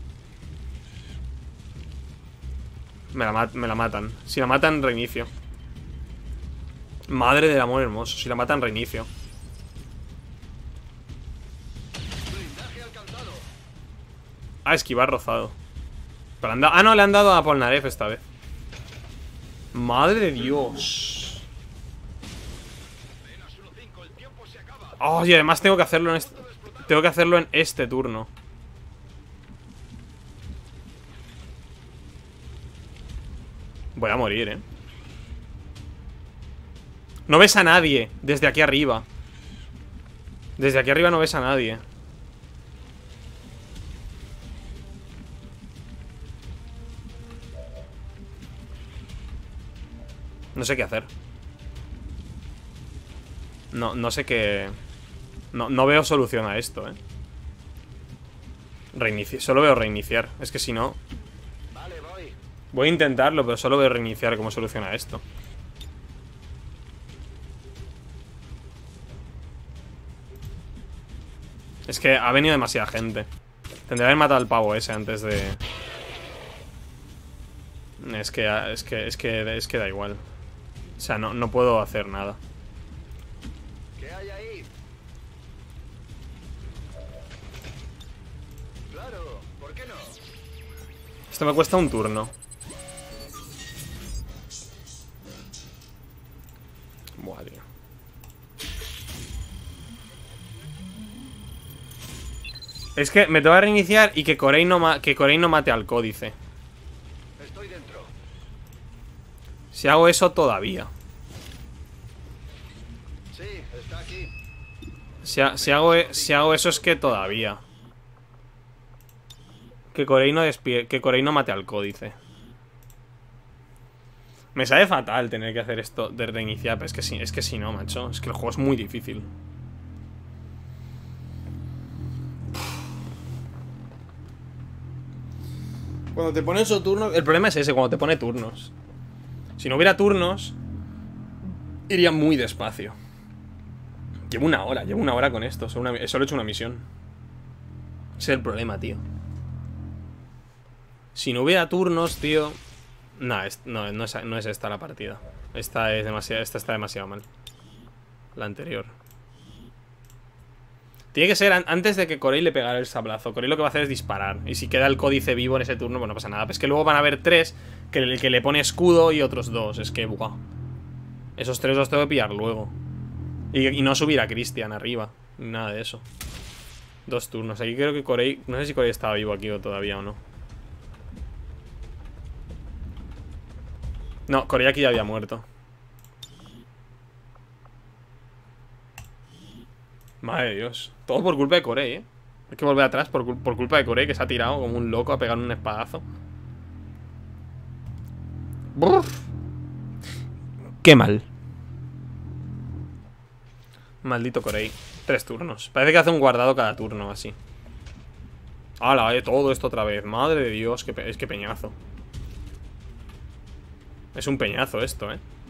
Me la matan. Si la matan, reinicio. Madre del amor hermoso. Si la matan, reinicio. Esquivar rozado. Pero no, le han dado a Polnareff esta vez. Madre de Dios. Oh, y además tengo que hacerlo en este turno. Voy a morir, No ves a nadie desde aquí arriba. Desde aquí arriba no ves a nadie. No sé qué hacer. No sé qué... No veo solución a esto, solo veo reiniciar. Es que si no... Vale, voy. Voy a intentarlo, pero solo veo reiniciar como solución a esto. Es que ha venido demasiada gente. Tendría que haber matado al pavo ese antes de... Es que da igual. O sea, no puedo hacer nada. ¿Qué hay ahí? Claro, ¿por qué no? Esto me cuesta un turno. Buah, tío. Es que me tengo que reiniciar y que Corey no mate al códice. Estoy dentro. Si hago eso todavía. Sí, está aquí. Si hago eso es que todavía. Que Corey no mate al códice. Me sabe fatal tener que hacer esto de reiniciar, pero es que si no, macho. Es que el juego es muy difícil. Cuando te pone esos turnos... El problema es ese, cuando te pone turnos. Si no hubiera turnos, iría muy despacio. Llevo una hora con esto. Solo he hecho una misión. Ese es el problema, tío. Si no hubiera turnos, tío... No es esta la partida. Esta está demasiado mal. La anterior. Tiene que ser antes de que Corey le pegara el sablazo. Corey lo que va a hacer es disparar. Y si queda el códice vivo en ese turno, pues no pasa nada. Pero es que luego van a haber 3 que le pone escudo y otros 2. Es que, buah. Esos 3 los tengo que pillar luego. Y no subir a Christian arriba. Nada de eso. 2 turnos. Aquí creo que Corey... No sé si Corey estaba vivo aquí o todavía o no. No, Corey aquí ya había muerto. Madre de Dios. Todo por culpa de Corey, Hay que volver atrás por culpa de Corey, que se ha tirado como un loco a pegar un espadazo. Brrr. Qué mal. Maldito Corey. 3 turnos. Parece que hace un guardado cada turno, así. ¡Hala! Todo esto otra vez. Madre de Dios, es que peñazo. Es un peñazo esto,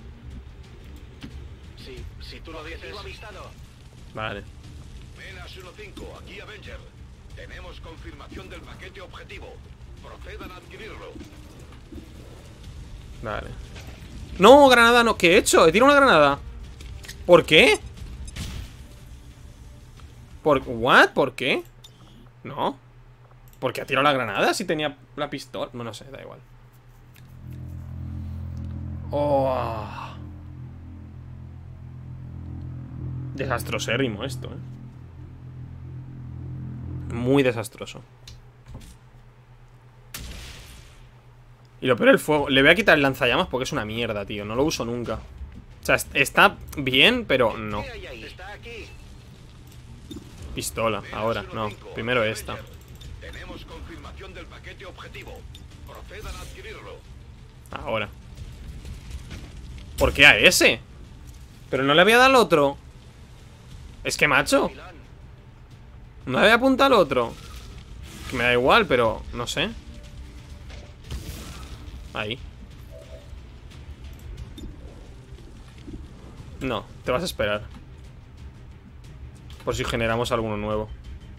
Sí, si tú lo dices. Vale. Menas 1-5, aquí Avenger. Tenemos confirmación del paquete objetivo. Procedan a adquirirlo. Vale. ¡No! Granada no. ¿Qué he hecho? He tirado una granada. ¿Por qué? ¿What? ¿Por qué? No. ¿Por qué ha tirado la granada si tenía la pistola? No sé, da igual. Oh. Desastrosérrimo esto, Muy desastroso. Y lo peor el fuego. Le voy a quitar el lanzallamas porque es una mierda, tío. No lo uso nunca. O sea, está bien, pero no. Está aquí. Pistola, ahora, no. Primero esta. Tenemos confirmación del paquete objetivo. Procedan a adquirirlo. Ahora. ¿Por qué a ese? Pero no le había dado al otro. Es que, macho, no le había apuntado al otro. Que me da igual, pero no sé. Ahí. No, te vas a esperar. Por si generamos alguno nuevo.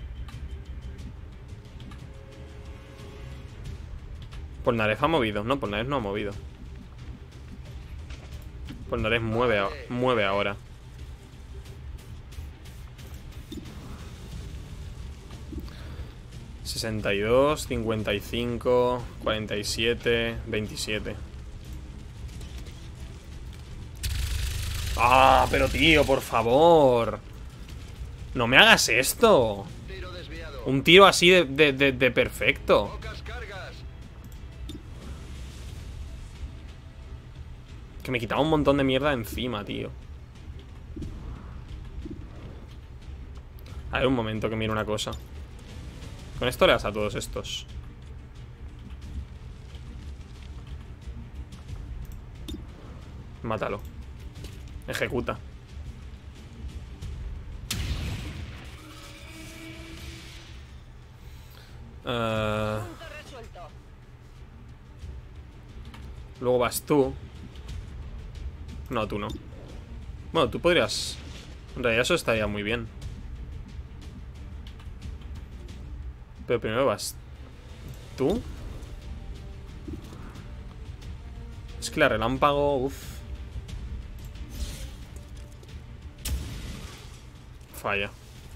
Polnareff ha movido. No, Polnareff no ha movido. Polnareff mueve ahora. $62, 55, 47, 27. ¡Ah! Pero tío, por favor. No me hagas esto. Tiro desviado. Un tiro así de perfecto. Pocas cargas. Que me quitaba un montón de mierda encima, tío. A ver, un momento que mire una cosa. Con esto le das a todos estos. Mátalo. Ejecuta. Punto resuelto. Luego vas tú. No, tú no. Bueno, tú podrías... En realidad eso estaría muy bien. Pero primero vas tú. Es que la relámpago... Uff. Falla.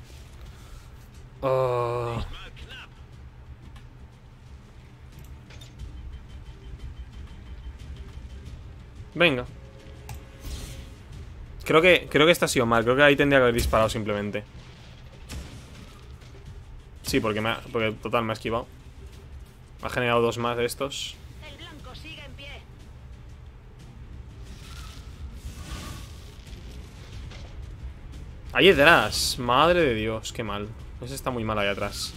Oh. Venga. Creo que esta ha sido mal. Creo que ahí tendría que haber disparado simplemente. Sí, porque total me ha esquivado. Me ha generado dos más de estos. El blanco sigue en pie. Ahí detrás. Madre de Dios, qué mal. Ese está muy mal ahí atrás.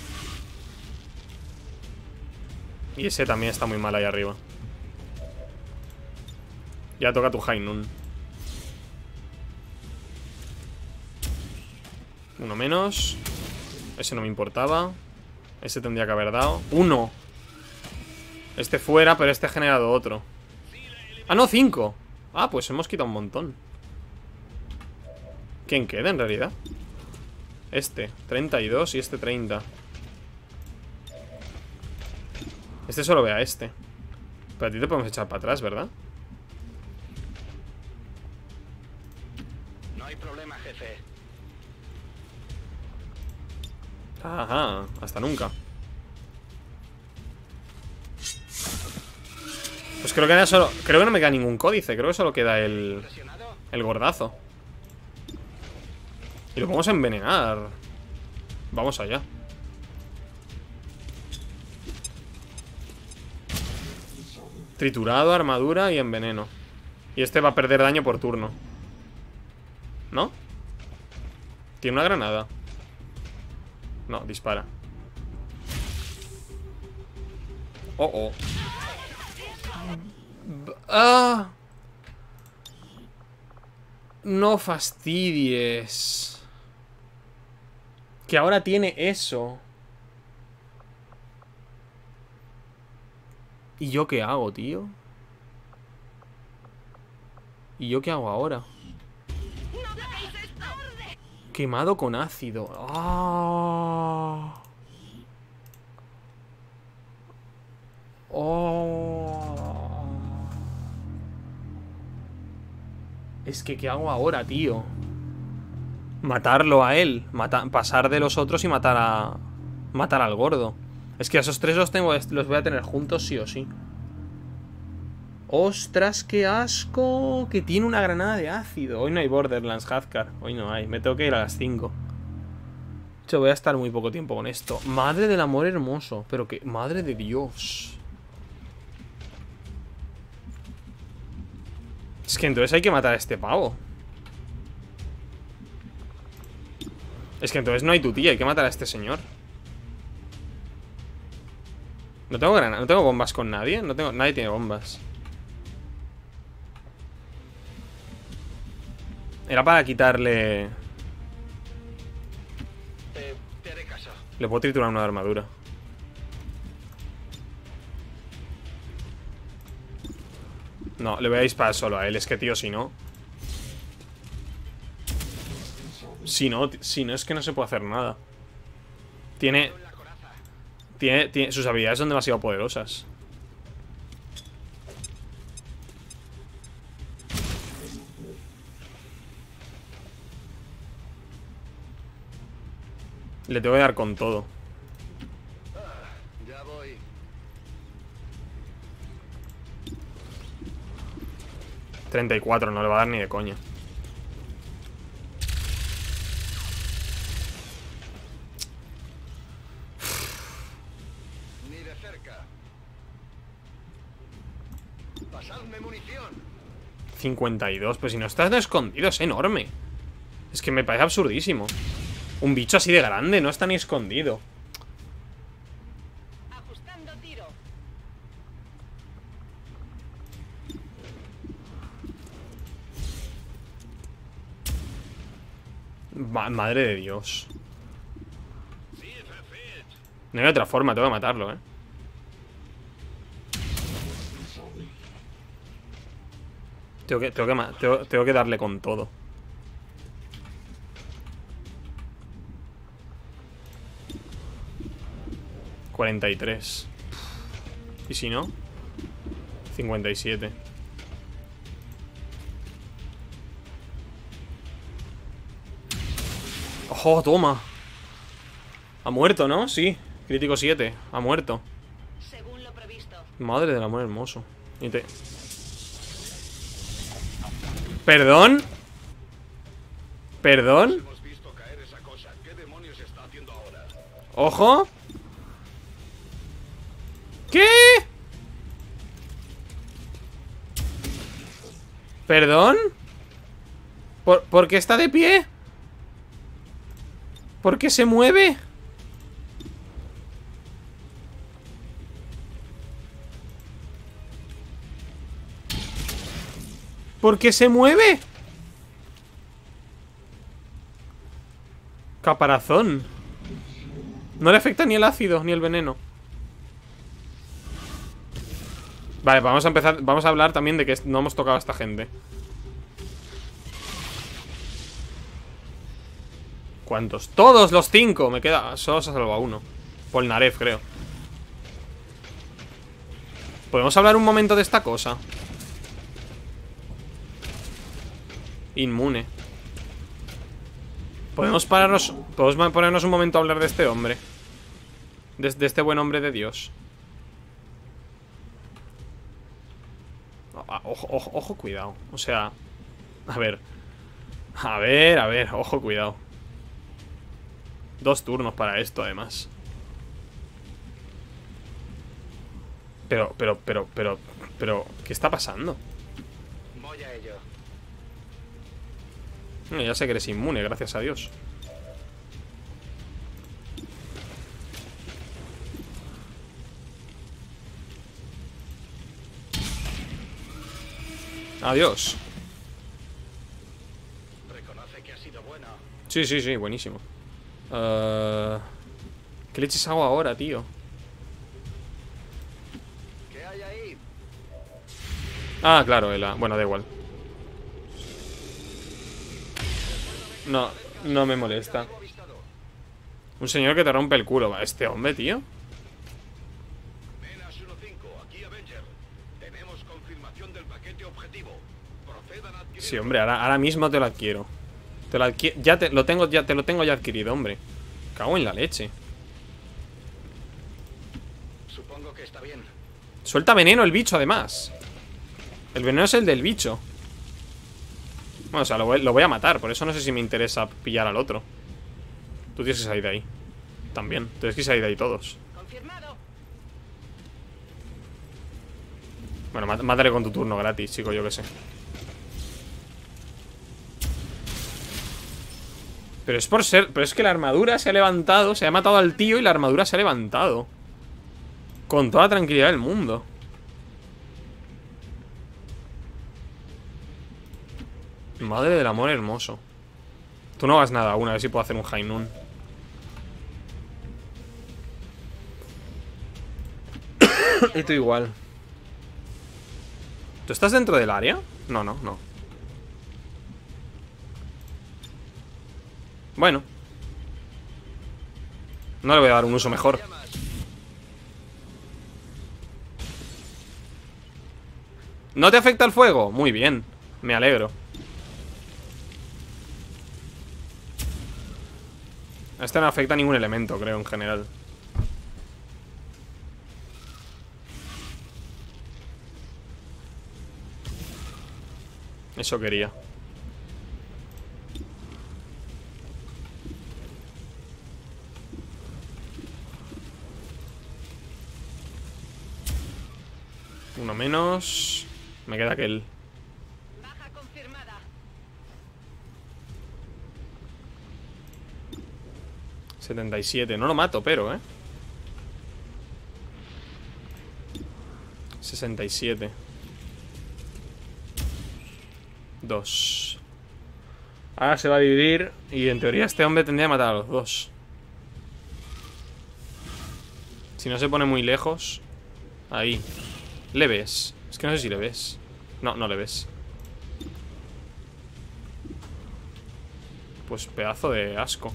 Y ese también está muy mal ahí arriba. Ya toca tu Hainun. Uno menos. Ese no me importaba. Ese tendría que haber dado. Uno. Este fuera, pero este ha generado otro. Ah, no, 5. Ah, pues hemos quitado un montón. ¿Quién queda en realidad? Este, 32 y este 30. Este solo ve a este. Pero a ti te podemos echar para atrás, ¿verdad? No hay problema, jefe. Ajá, hasta nunca. Pues creo que era solo... Creo que no me queda ningún códice. Creo que solo queda el gordazo. Y lo podemos envenenar. Vamos allá. Triturado, armadura y enveneno. Y este va a perder daño por turno. ¿No? Tiene una granada. No, dispara. Oh, oh. Ah. No fastidies. Que ahora tiene eso. ¿Y yo qué hago, tío? ¿Y yo qué hago ahora? Quemado con ácido. ¡Ah! ¡Oh! Es que ¿qué hago ahora, tío? Matarlo a él. Pasar de los otros y matar al gordo. Es que a esos tres los voy a tener juntos sí o sí. ¡Ostras, qué asco! Que tiene una granada de ácido. Hoy no hay Borderlands, Hazkar. Hoy no hay. Me tengo que ir a las 5. De hecho, voy a estar muy poco tiempo con esto. Madre del amor hermoso. Pero que... Madre de Dios. Es que entonces hay que matar a este pavo. Es que entonces no hay tutilla. Hay que matar a este señor. No tengo no tengo bombas con nadie. Nadie tiene bombas. Era para quitarle... Te haré caso. Le puedo triturar una de armadura. No, le voy a disparar solo a él. Es que, tío, si no... Si no es que no se puede hacer nada. Tiene... Sus habilidades son demasiado poderosas. Le tengo que dar con todo. Ya voy. $34, no le va a dar ni de coña. Ni de cerca. Pasadme munición. 52, pues si no estás escondido, es enorme. Es que me parece absurdísimo. Un bicho así de grande, no está ni escondido. Ajustando tiro. Madre de Dios. No hay otra forma, tengo que matarlo, Tengo que darle con todo. $43. ¿Y si no? 57. ¡Oh, toma! Ha muerto, ¿no? Sí. Crítico 7. Ha muerto. Según lo previsto. Madre del amor hermoso. ¿Perdón? ¿Perdón? Hemos visto caer esa cosa. ¿Qué demonios está haciendo ahora? ¡Ojo! ¿Qué? ¿Perdón? ¿Por qué está de pie? ¿Por qué se mueve? ¿Por qué se mueve? Caparazón. No le afecta ni el ácido ni el veneno. Vale, vamos a empezar. Vamos a hablar también de que no hemos tocado a esta gente. ¿Cuántos? ¡Todos los 5! Me queda. Solo se ha salvado uno. Polnareff, creo. ¿Podemos hablar un momento de esta cosa? Inmune. ¿Podemos pararnos? ¿Podemos ponernos un momento a hablar de este hombre? De este buen hombre de Dios. Ojo, cuidado. O sea, a ver, ojo, cuidado. 2 turnos para esto, además. Pero, ¿qué está pasando? Voy a ello. Ya sé que eres inmune, gracias a Dios. Adiós. Reconoce que ha sido buena. Sí, buenísimo. ¿Qué leches hago ahora, tío? ¿Qué hay ahí? Ah, claro, bueno, da igual. No me molesta. Un señor que te rompe el culo. ¿Va este hombre, tío? Menas 1-5, aquí Avenger. Tenemos confirmación del paquete objetivo. Procedan a adquirir. Sí, hombre, ahora mismo te lo adquiero. Ya te lo tengo ya adquirido, hombre. Cago en la leche. Supongo que está bien. Suelta veneno el bicho, además. El veneno es el del bicho. Bueno, o sea, lo voy a matar. Por eso no sé si me interesa pillar al otro. Tú tienes que salir de ahí. También, tienes que salir de ahí todos. Confirmado. Bueno, mátale con tu turno gratis, chico, yo qué sé. Pero es por ser... Pero es que la armadura se ha levantado. Se ha matado al tío y la armadura se ha levantado. Con toda la tranquilidad del mundo. Madre del amor hermoso. Tú no hagas nada aún, a ver si puedo hacer un High Noon. Y tú igual. ¿Tú estás dentro del área? No. Bueno. No le voy a dar un uso mejor. ¿No te afecta el fuego? Muy bien, me alegro. A este no afecta a ningún elemento, creo, en general. Eso quería. Uno menos. Me queda aquel. Baja confirmada. 77. No lo mato, pero, 67. 2. Ahora se va a dividir. Y en teoría este hombre tendría que matar a los dos. Si no se pone muy lejos. Ahí. ¿Le ves? Es que no sé si le ves. No, no le ves. Pues pedazo de asco.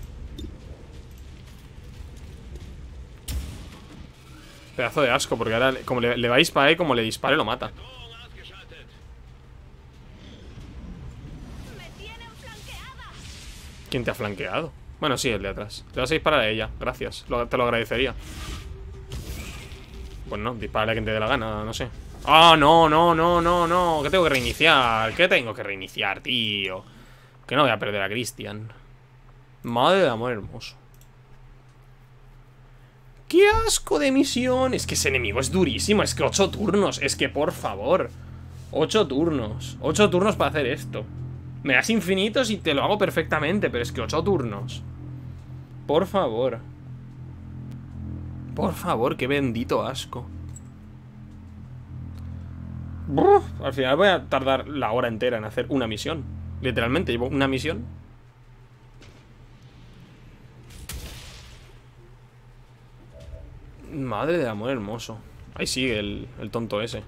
Pedazo de asco, porque ahora como le va a disparar y como le dispare lo mata. ¿Quién te ha flanqueado? Bueno, sí, el de atrás. Le vas a disparar a ella, gracias, te lo agradecería. Pues no, dispárale a quien te dé la gana, no sé. ¡Ah, no, no, no, no, no! ¿Qué tengo que reiniciar? ¿Qué tengo que reiniciar, tío? Que no voy a perder a Christian. Madre de amor hermoso. ¡Qué asco de misión! Es que ese enemigo es durísimo. Es que 8 turnos. Es que, por favor. 8 turnos. 8 turnos para hacer esto. Me das infinitos y te lo hago perfectamente. Pero es que 8 turnos. Por favor. Por favor, qué bendito asco. Uf, al final voy a tardar la hora entera en hacer una misión. Literalmente, llevo una misión. Madre del amor hermoso. Ahí sigue el tonto ese.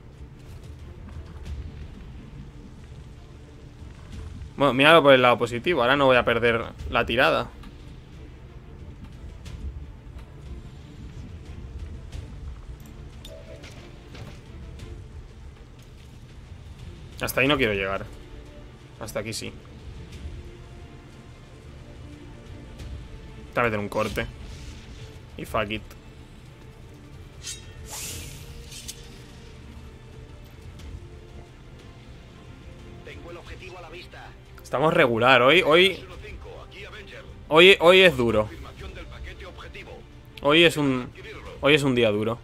Bueno, míralo por el lado positivo. Ahora no voy a perder la tirada. Hasta ahí no quiero llegar. Hasta aquí sí. Te voy a meter un corte. Y fuck it. Tengo el objetivo a la vista. Estamos regular. Hoy es duro. Confirmación del paquete objetivo. Hoy es un día duro.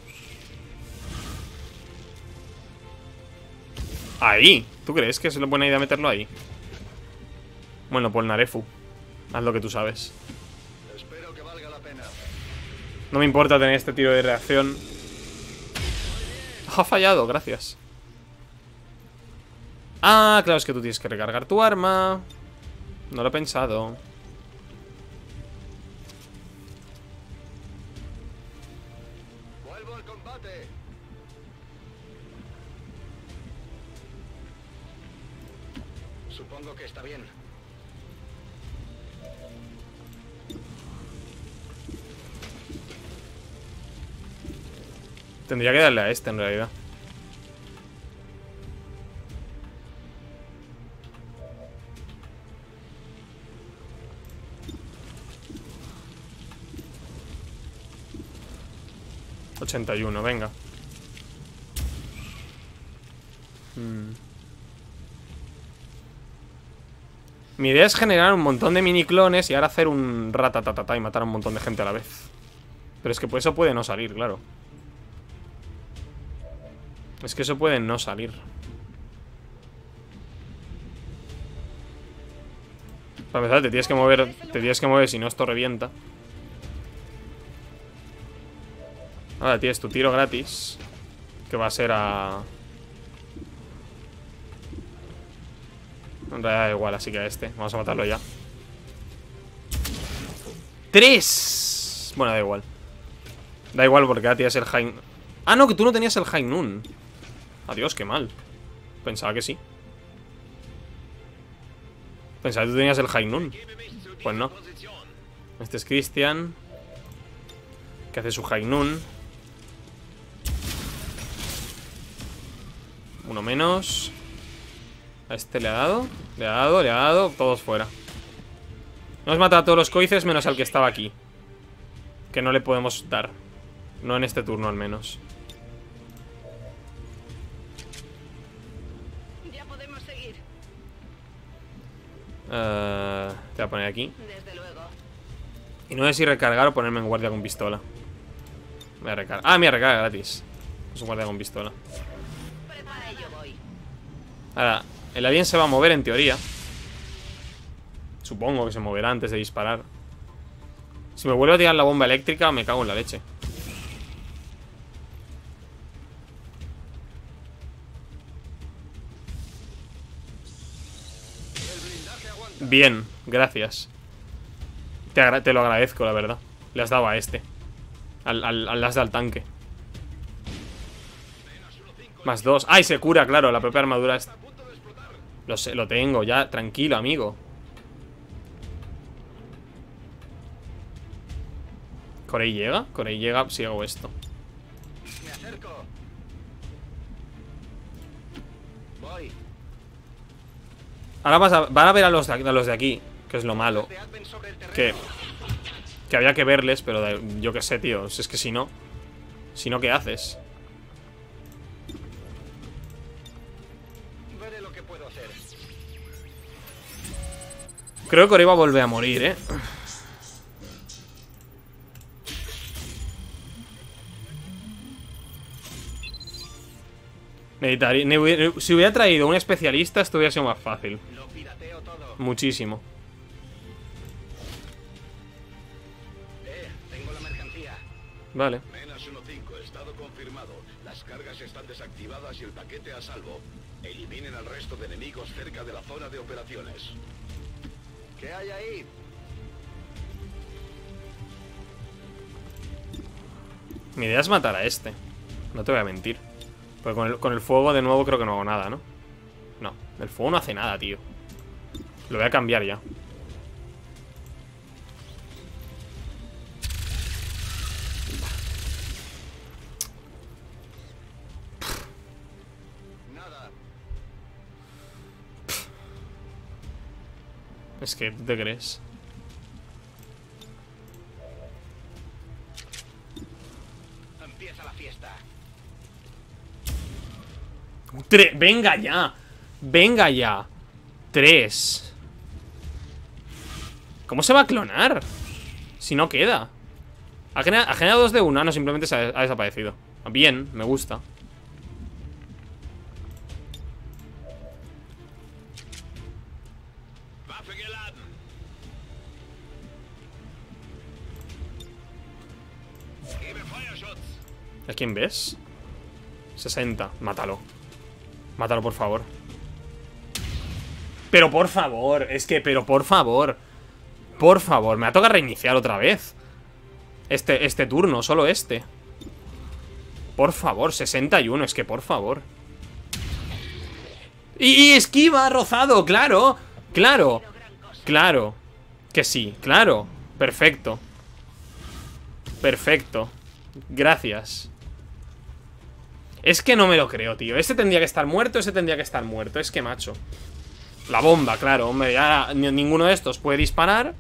Ahí. ¿Tú crees que es una buena idea meterlo ahí? Bueno, por Narefu. Haz lo que tú sabes. Espero que valga la pena. No me importa tener este tiro de reacción. Ha fallado, gracias. Ah, claro, es que tú tienes que recargar tu arma. No lo he pensado. Vuelvo al combate. Supongo que está bien. Tendría que darle a este en realidad. ...81, venga. Mi idea es generar un montón de mini clones y ahora hacer un ratatatata y matar a un montón de gente a la vez. Pero es que pues eso puede no salir, claro. Es que eso puede no salir. Para empezar, te tienes que mover si no esto revienta. Ahora tienes tu tiro gratis, que va a ser a... En realidad da igual, así que a este. Vamos a matarlo ya. ¡3! Bueno, da igual. Da igual porque ya tienes el High... Ah, no, que tú no tenías el High Noon. Adiós, qué mal. Pensaba que sí. Pensaba que tú tenías el High Noon. Pues no. Este es Christian, que hace su High Noon. Uno menos. A este le ha dado. Le ha dado, le ha dado. Todos fuera. Hemos matado a todos los coices menos al que estaba aquí, que no le podemos dar. No en este turno al menos. Ya podemos seguir. Te voy a poner aquí. Desde luego. Y no sé si recargar o ponerme en guardia con pistola. Voy a recargar. Ah, mira, recarga gratis. Es un guardia con pistola. Para ello voy. Ahora, el alien se va a mover en teoría. Supongo que se moverá antes de disparar. Si me vuelve a tirar la bomba eléctrica, me cago en la leche. Bien, gracias. Te lo agradezco, la verdad. Le has dado a este. Al las al tanque. Más 2. ¡Ay! Se cura, claro, la propia armadura es... Lo sé, lo tengo, ya, tranquilo, amigo. ¿Corey llega? Corey llega si hago esto. Me acerco. Voy. Ahora van a ver a los de aquí, que es lo malo. De Advent sobre el terreno. Que había que verles, pero yo qué sé, tío. Es que si no, ¿qué haces? Veré lo que puedo hacer. Creo que Corey va a volver a morir, ¿eh? Si hubiera traído un especialista, esto hubiera sido más fácil. Lo pirateo todo. Muchísimo. Tengo la mercancía. Vale. Menas 1-5, estado confirmado. Las cargas están desactivadas y el paquete a salvo. Eliminen al resto de enemigos cerca de la zona de operaciones. ¿Qué hay ahí? Mi idea es matar a este. No te voy a mentir. Porque con el fuego de nuevo creo que no hago nada, ¿no? No, el fuego no hace nada, tío. Lo voy a cambiar ya. Nada. Es que, ¿tú te crees? Empieza la fiesta. ¡Venga ya! ¡Venga ya! 3. ¿Cómo se va a clonar? Si no queda. Ha generado 2 de 1. No, simplemente ha desaparecido. Bien, me gusta. ¿A quién ves? 60, mátalo. Mátalo, por favor. Pero por favor, es que, pero por favor. Por favor, me va a tocar reiniciar otra vez este turno, solo este. Por favor, 61, es que por favor. Y esquiva, rozado, claro. Claro, claro. Que sí, claro. Perfecto. Perfecto. Gracias. Es que no me lo creo, tío. Este tendría que estar muerto, ese tendría que estar muerto. Es que, macho. La bomba, claro, hombre. Ya ninguno de estos puede disparar.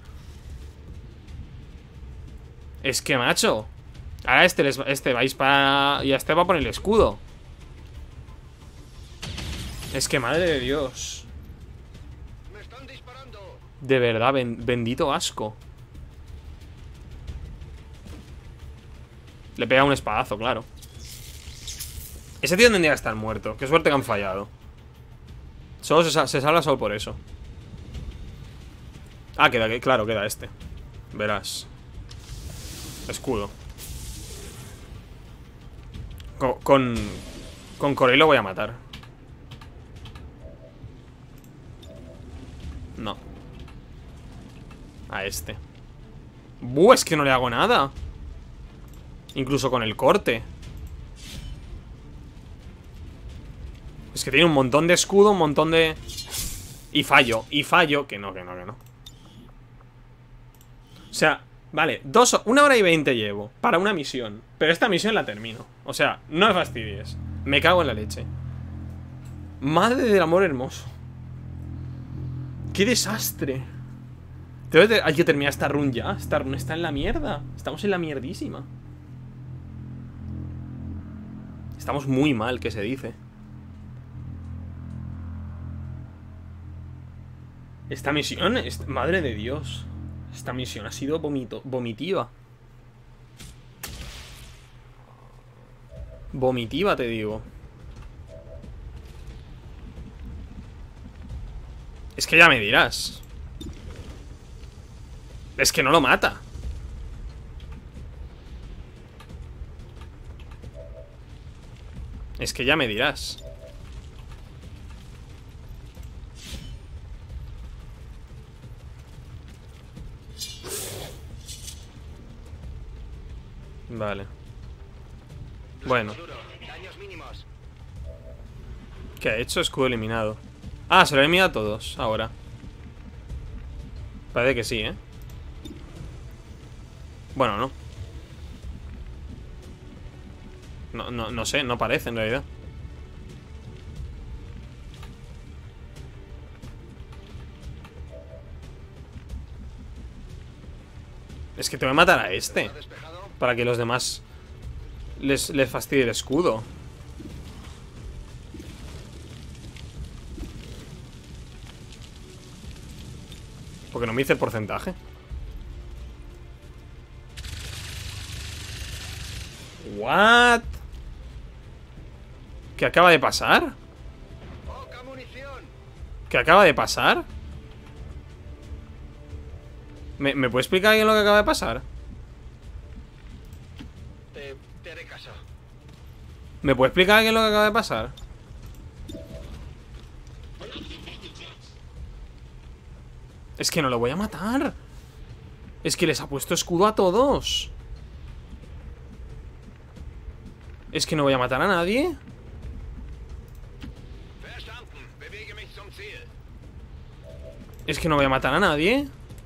Es que, macho. Ahora este va a disparar y a este va a poner el escudo. Es que, madre de Dios. Me están disparando. De verdad, bendito asco. Le pega un espadazo, claro. Ese tío tendría que estar muerto. Qué suerte que han fallado. Solo se salva solo por eso. Ah, claro, queda este. Verás. Escudo. Con Corey lo voy a matar. No. A este. ¡Buh! Es que no le hago nada. Incluso con el corte. Es que tiene un montón de escudo, un montón de... Y fallo, que no. O sea, vale, 1 hora y 20 llevo para una misión, pero esta misión la termino. O sea, no me fastidies. Me cago en la leche. Madre del amor hermoso. ¡Qué desastre! Hay que terminar esta run ya. Esta run está en la mierda. Estamos en la mierdísima. Estamos muy mal, que se dice. Esta misión, madre de Dios. Esta misión ha sido vomitiva. Vomitiva, te digo. Es que ya me dirás. Es que no lo mata. Es que ya me dirás. Vale. Bueno. Daños mínimos. ¿Qué ha hecho? Escudo eliminado. Ah, se lo he eliminado a todos ahora. Parece que sí, ¿eh? Bueno, no. No sé, no parece en realidad. Es que te voy a matar a este para que los demás les fastidie el escudo. Porque no me dice el porcentaje. What? ¿Qué acaba de pasar? Poca munición. ¿Qué acaba de pasar? ¿Me puede explicar alguien lo que acaba de pasar? Te haré caso. ¿Me puede explicar alguien lo que acaba de pasar? Es que no lo voy a matar. Es que les ha puesto escudo a todos. Es que no voy a matar a nadie. Verstanden. Bewege mich zum Ziel. Es que no voy a matar a nadie.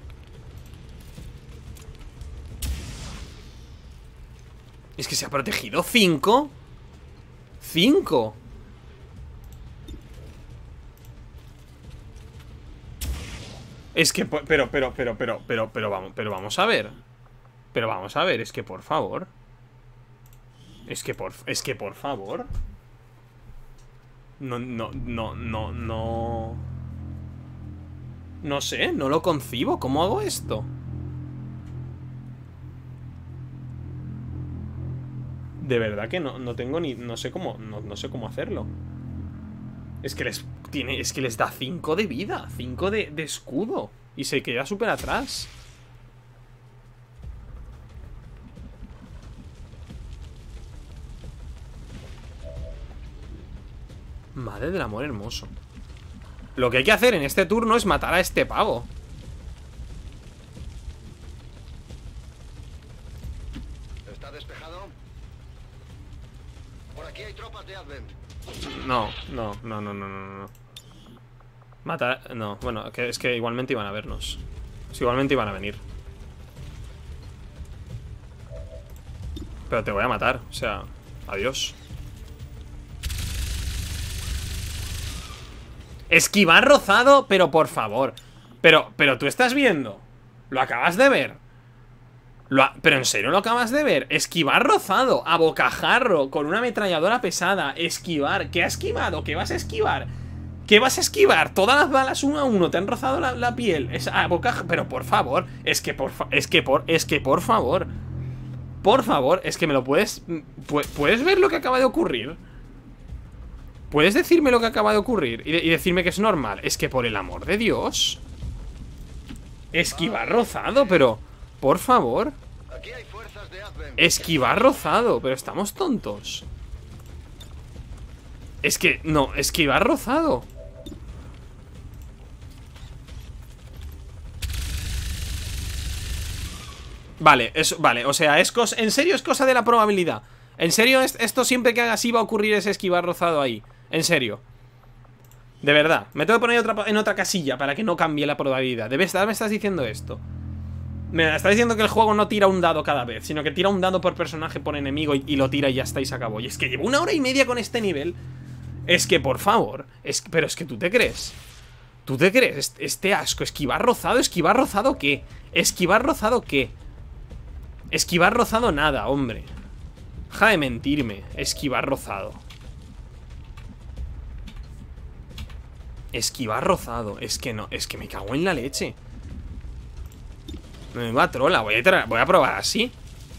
Es que se ha protegido 5. 5. Es que, pero vamos a ver. Pero vamos a ver, es que por favor. Es que por favor. No. No sé, no lo concibo. ¿Cómo hago esto? De verdad que no tengo ni... No sé cómo hacerlo. Es que les da 5 de vida, 5 de escudo. Y se queda súper atrás. Madre del amor hermoso. Lo que hay que hacer en este turno es matar a este pavo. ¿Está despejado? Por aquí hay tropas de Advent. No. Matar... No, bueno, es que igualmente iban a vernos. Es que igualmente iban a venir. Pero te voy a matar, o sea, adiós. Esquivar rozado, pero por favor. Pero tú estás viendo. Lo acabas de ver. Pero en serio lo acabas de ver. Esquivar rozado, a bocajarro, con una ametralladora pesada. Esquivar, ¿qué ha esquivado? ¿Qué vas a esquivar? ¿Qué vas a esquivar? Todas las balas uno a uno te han rozado la piel. Es a bocajarro. Pero por favor, es que por favor. Por favor, es que me lo puedes... ¿Puedes ver lo que acaba de ocurrir? ¿Puedes decirme lo que acaba de ocurrir? Y decirme que es normal. Es que por el amor de Dios. Esquivar rozado, pero... Por favor. Aquí hay fuerzas de Advent. Esquivar rozado, pero estamos tontos. Es que... No, esquivar rozado. Vale, o sea, en serio es cosa de la probabilidad. En serio, esto siempre que haga así va a ocurrir ese esquivar rozado ahí. En serio. De verdad, me tengo que poner en otra casilla para que no cambie la probabilidad. ¿De verdad me estás diciendo esto? Me estás diciendo que el juego no tira un dado cada vez, sino que tira un dado por personaje, por enemigo y lo tira y ya está y se acabó. Y es que llevo 1 hora y media con este nivel. Es que, por favor, pero es que tú te crees. ¿Tú te crees? Este asco, esquivar rozado ¿qué? ¿Esquivar rozado qué? Esquivar rozado nada, hombre. Deja de mentirme. Esquivar rozado. Esquivar rozado. Es que no, es que me cago en la leche. Me va a trola, voy a probar así.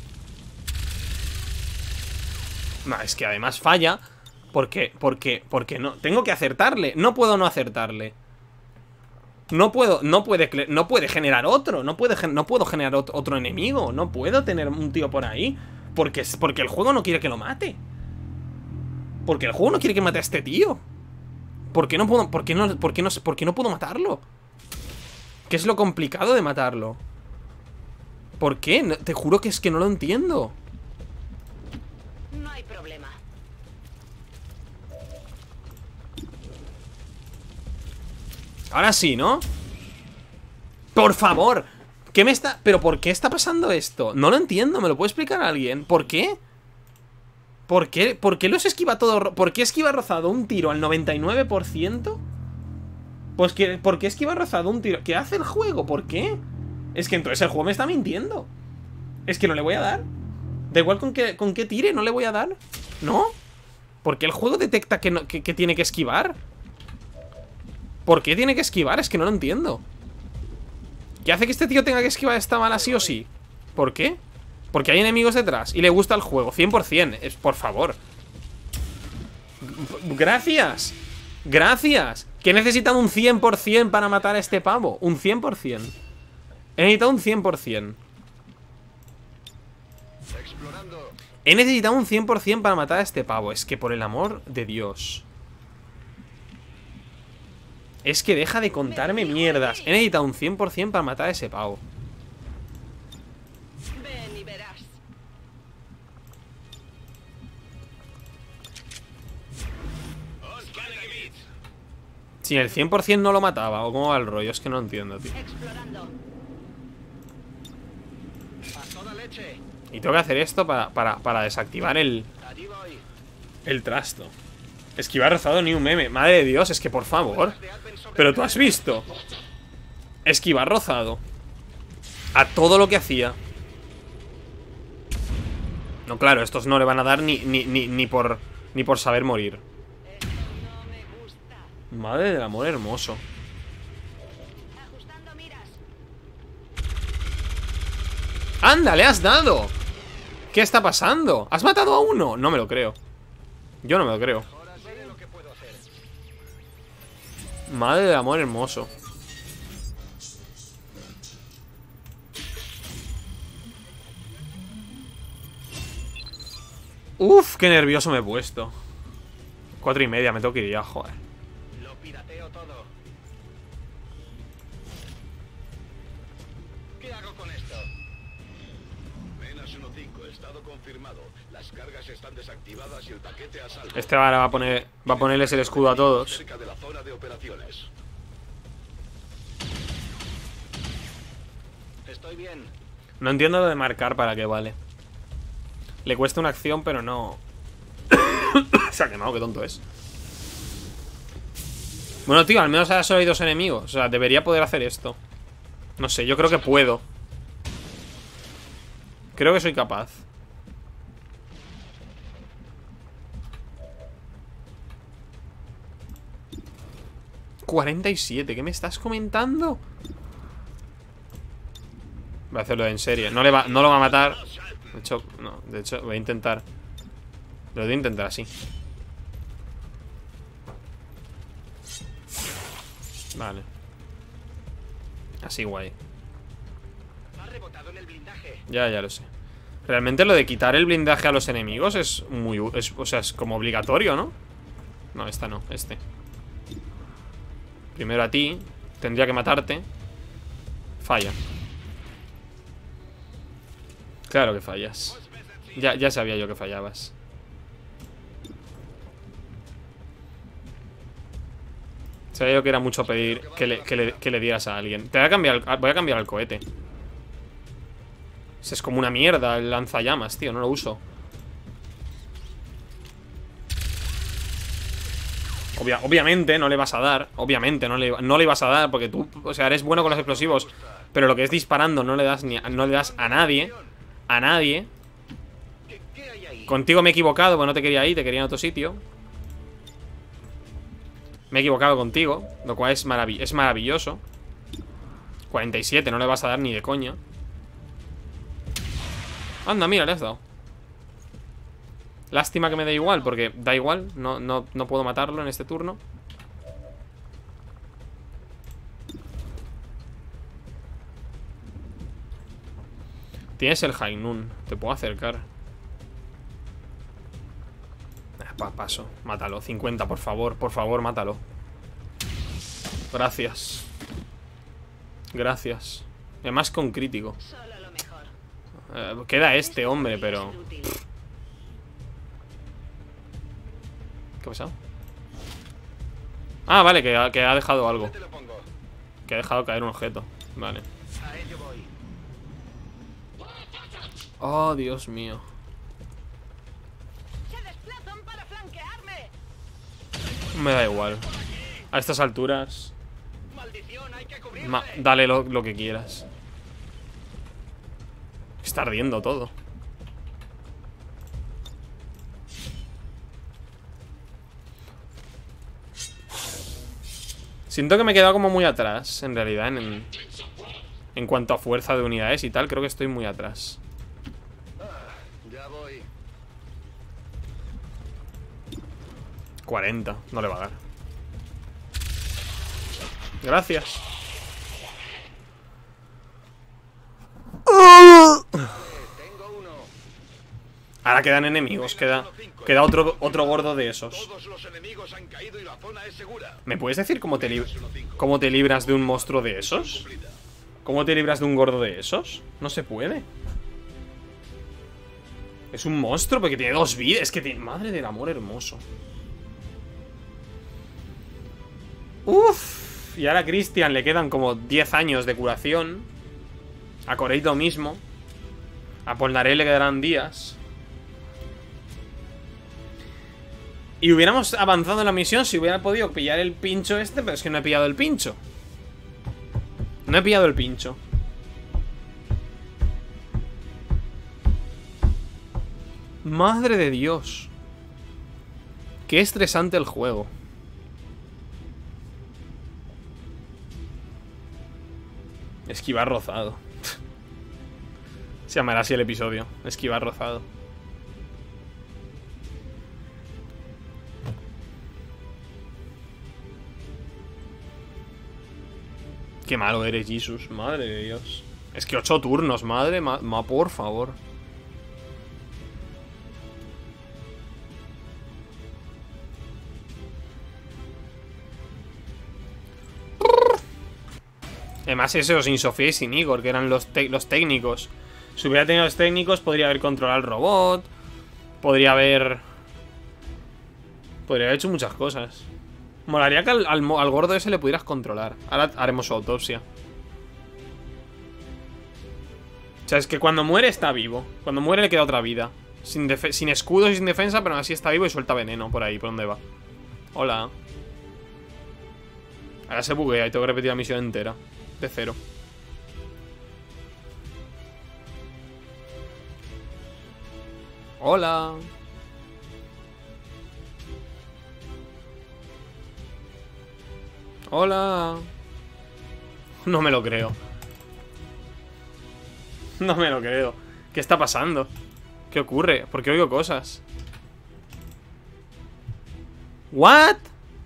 No, es que además falla. Porque no, tengo que acertarle. No puedo no acertarle. No puede generar otro. No puedo generar otro enemigo. No puedo tener un tío por ahí. Porque el juego no quiere que lo mate. Porque el juego no quiere que mate a este tío. ¿Por qué no puedo matarlo? ¿Qué es lo complicado de matarlo? ¿Por qué? Te juro que es que no lo entiendo. Ahora sí, ¿no? Por favor. ¿Qué me está...? ¿Pero por qué está pasando esto? No lo entiendo, ¿me lo puede explicar alguien? ¿Por qué? ¿Por qué los esquiva todo? ¿Por qué esquiva rozado un tiro al 99%? Pues que, ¿por qué esquiva rozado un tiro? ¿Qué hace el juego? ¿Por qué? Es que entonces el juego me está mintiendo. Es que no le voy a dar. Da igual con qué tire, no le voy a dar. ¿No? ¿Por qué el juego detecta que tiene que esquivar? ¿Por qué tiene que esquivar? Es que no lo entiendo. ¿Qué hace que este tío tenga que esquivar esta bala sí o sí? ¿Por qué? Porque hay enemigos detrás y le gusta el juego, 100%, por favor. Gracias. Gracias. Que he necesitado un 100% para matar a este pavo. Un 100%. He necesitado un 100%. He necesitado un 100% para matar a este pavo. Es que por el amor de Dios. Es que deja de contarme mierdas. He necesitado un 100% para matar a ese pavo. Ven y verás. Si el 100% no lo mataba, ¿o cómo va el rollo? Es que no entiendo, tío. Explorando. A toda leche. Y tengo que hacer esto para desactivar el Allí voy. trasto. Esquivar rozado ni un meme. Madre de Dios, es que por favor. Pero tú has visto. Esquivar rozado. A todo lo que hacía. No, claro, estos no le van a dar ni por saber morir. Esto no me gusta. Madre del amor hermoso. Ajustando miras. ¡Anda, le has dado! ¿Qué está pasando? ¿Has matado a uno? No me lo creo. Yo no me lo creo. Ahora sé lo que puedo hacer. Madre del amor hermoso. Uf, qué nervioso me he puesto. 4:30, me tengo que ir ya, joder. Lo pirateo todo. ¿Qué hago con esto? Menas 1-5, estado confirmado. Las cargas están desactivadas y el paquete a salvo. Este ahora va a ponerles el escudo a todos. Cerca de la zona de operaciones. Estoy bien. No entiendo lo de marcar para qué vale. Le cuesta una acción, pero no. Se ha quemado, qué tonto es. Bueno, tío, al menos ahora solo hay 2 enemigos. O sea, debería poder hacer esto. No sé, yo creo que puedo. Creo que soy capaz. $47, ¿qué me estás comentando? Voy a hacerlo en serio. No lo va a matar. De hecho, no, de hecho, voy a intentar. Lo voy a intentar así. Vale. Así guay. Ha rebotado en el blindaje. Ya lo sé. Realmente lo de quitar el blindaje a los enemigos es muy... o sea, es como obligatorio, ¿no? No, esta no, este. Primero a ti. Tendría que matarte. Falla. Claro que fallas. Ya sabía yo que fallabas. Sabía yo que era mucho pedir que le dieras a alguien. Voy a cambiar el cohete. Es como una mierda el lanzallamas, tío. No lo uso. Obviamente no le vas a dar. Obviamente no le ibas a dar. Porque tú, o sea, eres bueno con los explosivos. Pero lo que es disparando no le das a nadie. A nadie. ¿Qué hay ahí? Contigo me he equivocado, porque no te quería ahí, te quería en otro sitio. Me he equivocado contigo, lo cual es maravilloso. 47, no le vas a dar ni de coña. Anda, mira, le has dado. Lástima que me da igual, porque da igual. No puedo matarlo en este turno. Tienes el Hainun, te puedo acercar. Paso, mátalo, 50, por favor, mátalo. Gracias. Gracias. Además con crítico. Solo lo mejor. Queda este hombre, pero... Ser útil. ¿Qué ha pasado? Ah, vale, que ha dejado algo. Te lo pongo. Que ha dejado caer un objeto. Vale. A ello voy. Oh, Dios mío. ¡Se desplazan para flanquearme! Me da igual. A estas alturas Maldición, hay que cubrirme. dale lo que quieras. Está ardiendo todo. Siento que me he quedado como muy atrás, en realidad, en cuanto a fuerza de unidades y tal. Creo que estoy muy atrás. Ya voy. 40, no le va a dar. Gracias. Tengo uno. Ahora quedan enemigos, queda otro gordo de esos. Todos los enemigos han caído y la zona es segura. ¿Me puedes decir cómo te libras de un monstruo de esos? ¿Cómo te libras de un gordo de esos? No se puede. Es un monstruo porque tiene 2 vidas. Es que tiene... Madre del amor hermoso. Uff. Y ahora a Christian le quedan como 10 años de curación. A Corey lo mismo. A Polnareff le quedarán días. Y hubiéramos avanzado en la misión si hubiera podido pillar el pincho este. Pero es que no he pillado el pincho. No he pillado el pincho. Madre de Dios. Qué estresante el juego. Esquivar rozado. Se llamará así el episodio. Esquivar rozado. Qué malo eres, Jesus. Madre de Dios. Es que 8 turnos, madre. Por favor. Además eso, sin Sofía y sin Igor, que eran los técnicos. Si hubiera tenido los técnicos, podría haber controlado el robot. Podría haber hecho muchas cosas. Molaría que al gordo ese le pudieras controlar. Ahora haremos su autopsia. O sea, es que cuando muere está vivo. Cuando muere le queda otra vida. Sin escudos y sin defensa, pero aún así está vivo y suelta veneno por ahí. ¿Por dónde va? Hola. Ahora se buguea y tengo que repetir la misión entera. De cero. Hola. Hola. No me lo creo. No me lo creo. ¿Qué está pasando? ¿Qué ocurre? ¿Por qué oigo cosas? ¿What?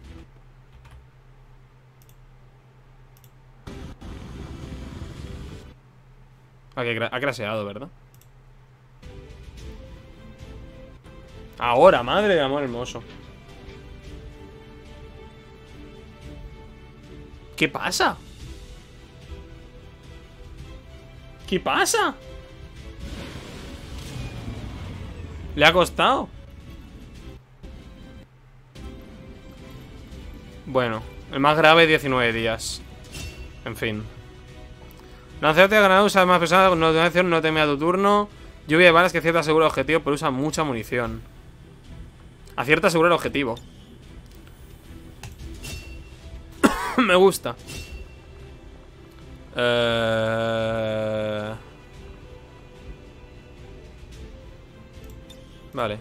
Ha craseado, ¿verdad? Ahora, madre de amor hermoso. ¿Qué pasa? ¿Qué pasa? ¿Le ha costado? Bueno, el más grave 19 días. En fin. Lanzarte a ganado, usa más pesada, no teme a tu turno. Lluvia de balas que acierta seguro el objetivo, pero usa mucha munición. Acierta seguro el objetivo. Me gusta. Vale.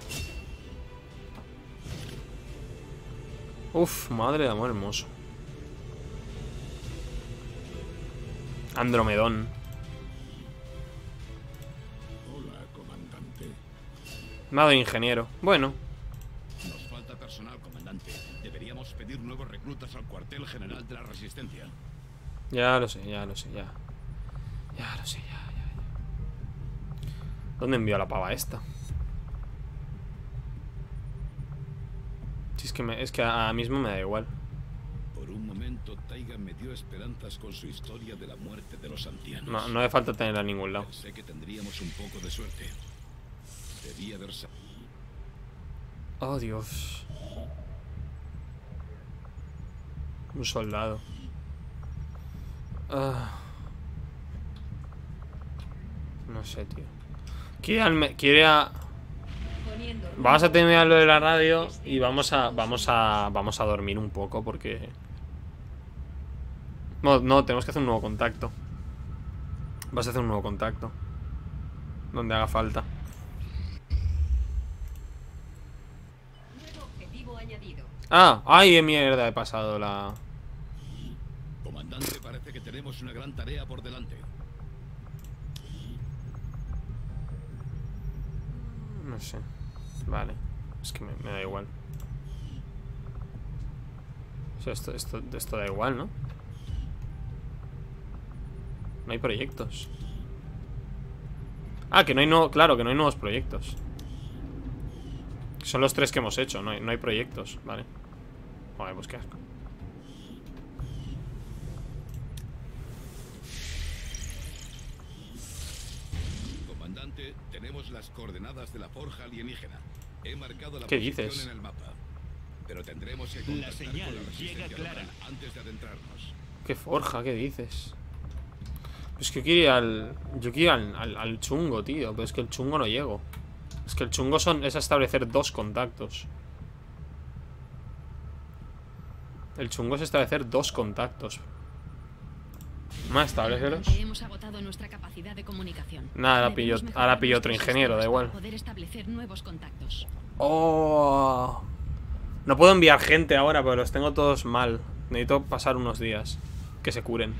Uf, madre de amor hermoso. Andromedón. Hola, comandante. Me ha dado ingeniero. Bueno. Nos falta personal, comandante. Deberíamos pedir nuevos reclutas al cuartel general de la Resistencia. Ya lo sé, ya lo sé, ya. Ya lo sé, ya. ¿Dónde envió a la pava esta? Si es que ahora mismo me da igual. Por un momento, Taiga me dio esperanzas con su historia de la muerte de los ancianos. No hace falta tenerla a ningún lado. Pensé que tendríamos un poco de suerte. Debía haber sabido. Oh, Dios. Un soldado. No sé, tío. Quiere a... Vamos a terminar lo de la radio y vamos a dormir un poco porque... No, tenemos que hacer un nuevo contacto. Vas a hacer un nuevo contacto donde haga falta. Ay, mierda, he pasado la... Comandante, parece que tenemos una gran tarea por delante. No sé. Vale. Es que me da igual. O sea, esto da igual, ¿no? No hay proyectos. Que no hay claro, que no hay nuevos proyectos. Son los 3 que hemos hecho, no hay proyectos, vale. Joder, pues qué asco. Comandante, tenemos las coordenadas de la forja alienígena. He marcado la ¿Qué posición dices? en el mapa. Pero tendremos que La contactar señal con la resistencia llega clara. local antes de adentrarnos. ¿Qué forja? ¿Qué dices? Es que yo quiero ir al chungo, tío. Pero es que el chungo no llego. Es que el chungo es establecer 2 contactos. El chungo es establecer 2 contactos. Más establecerlos. Hemos agotado nuestra capacidad de comunicación. Nada, Debemos mejorar ahora pillo otro nuestros ingeniero, da sistemas igual. para poder establecer nuevos contactos. Oh. No puedo enviar gente ahora, pero los tengo todos mal. Necesito pasar unos días. Que se curen.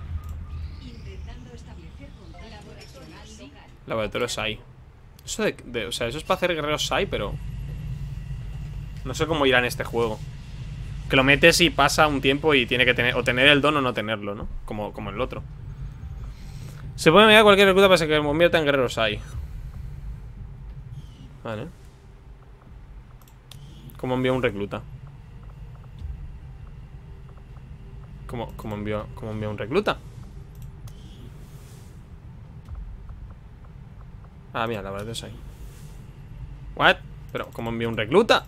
Laboratorios hay. Eso o sea, eso es para hacer guerreros hay, pero... No sé cómo irá en este juego. Que lo metes y pasa un tiempo y tiene que tener... O tener el don o no tenerlo, ¿no? Como en el otro. Se puede enviar cualquier recluta para que se convierta en guerreros hay. Vale. ¿Cómo envío un recluta? ¿Cómo envío un recluta? Mira, la verdad es ahí. ¿What? ¿Pero cómo envío un recluta?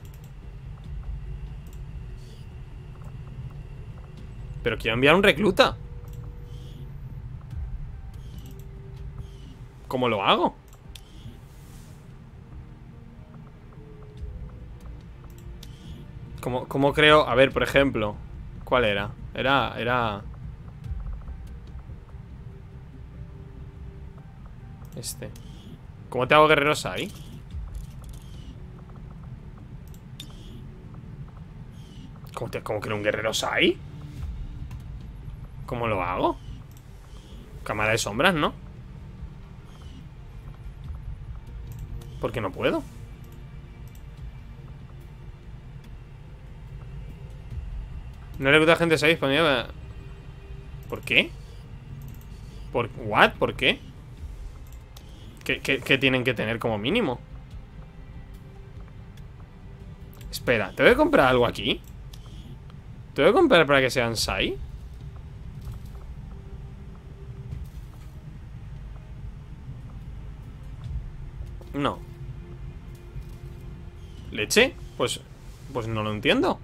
Pero quiero enviar un recluta. ¿Cómo lo hago? ¿Cómo creo? A ver, por ejemplo, ¿cuál era? Era... Este. ¿Cómo te hago guerreros ahí? ¿Cómo creo un guerrero ahí? ¿Cómo lo hago? Cámara de sombras, ¿no? ¿Por qué no puedo? No recluta gente ahí disponible. ¿Por qué? ¿What? ¿Por qué? ¿Qué tienen que tener como mínimo? Espera, ¿te voy a comprar algo aquí? ¿Te voy a comprar para que sean Sai? No. ¿Leche? Pues no lo entiendo.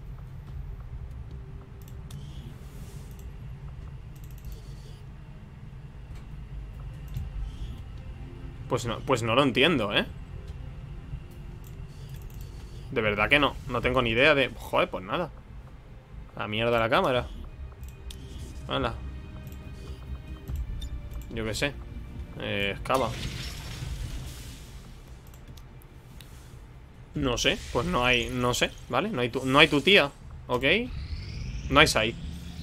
Pues no lo entiendo, ¿eh? De verdad que no. No tengo ni idea de... Joder, pues nada. La mierda la cámara. Hala. Yo qué sé. Excava. No sé. Pues no hay... No sé, ¿vale? No hay tu tía. ¿Ok? No hay Sai.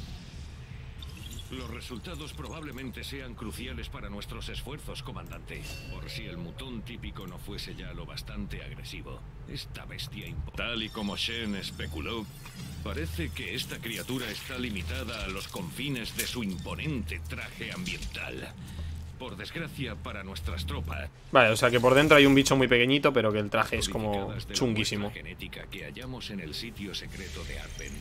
Los resultados probablemente sean cruciales para nuestros esfuerzos, comandante. Por si el mutón típico no fuese ya lo bastante agresivo. Esta bestia tal y como Shen especuló, parece que esta criatura está limitada a los confines de su imponente traje ambiental. Por desgracia para nuestras tropas. Vale, o sea que por dentro hay un bicho muy pequeñito, pero que el traje es como chunguísimo. La genética que hallamos en el sitio secreto de Arpen.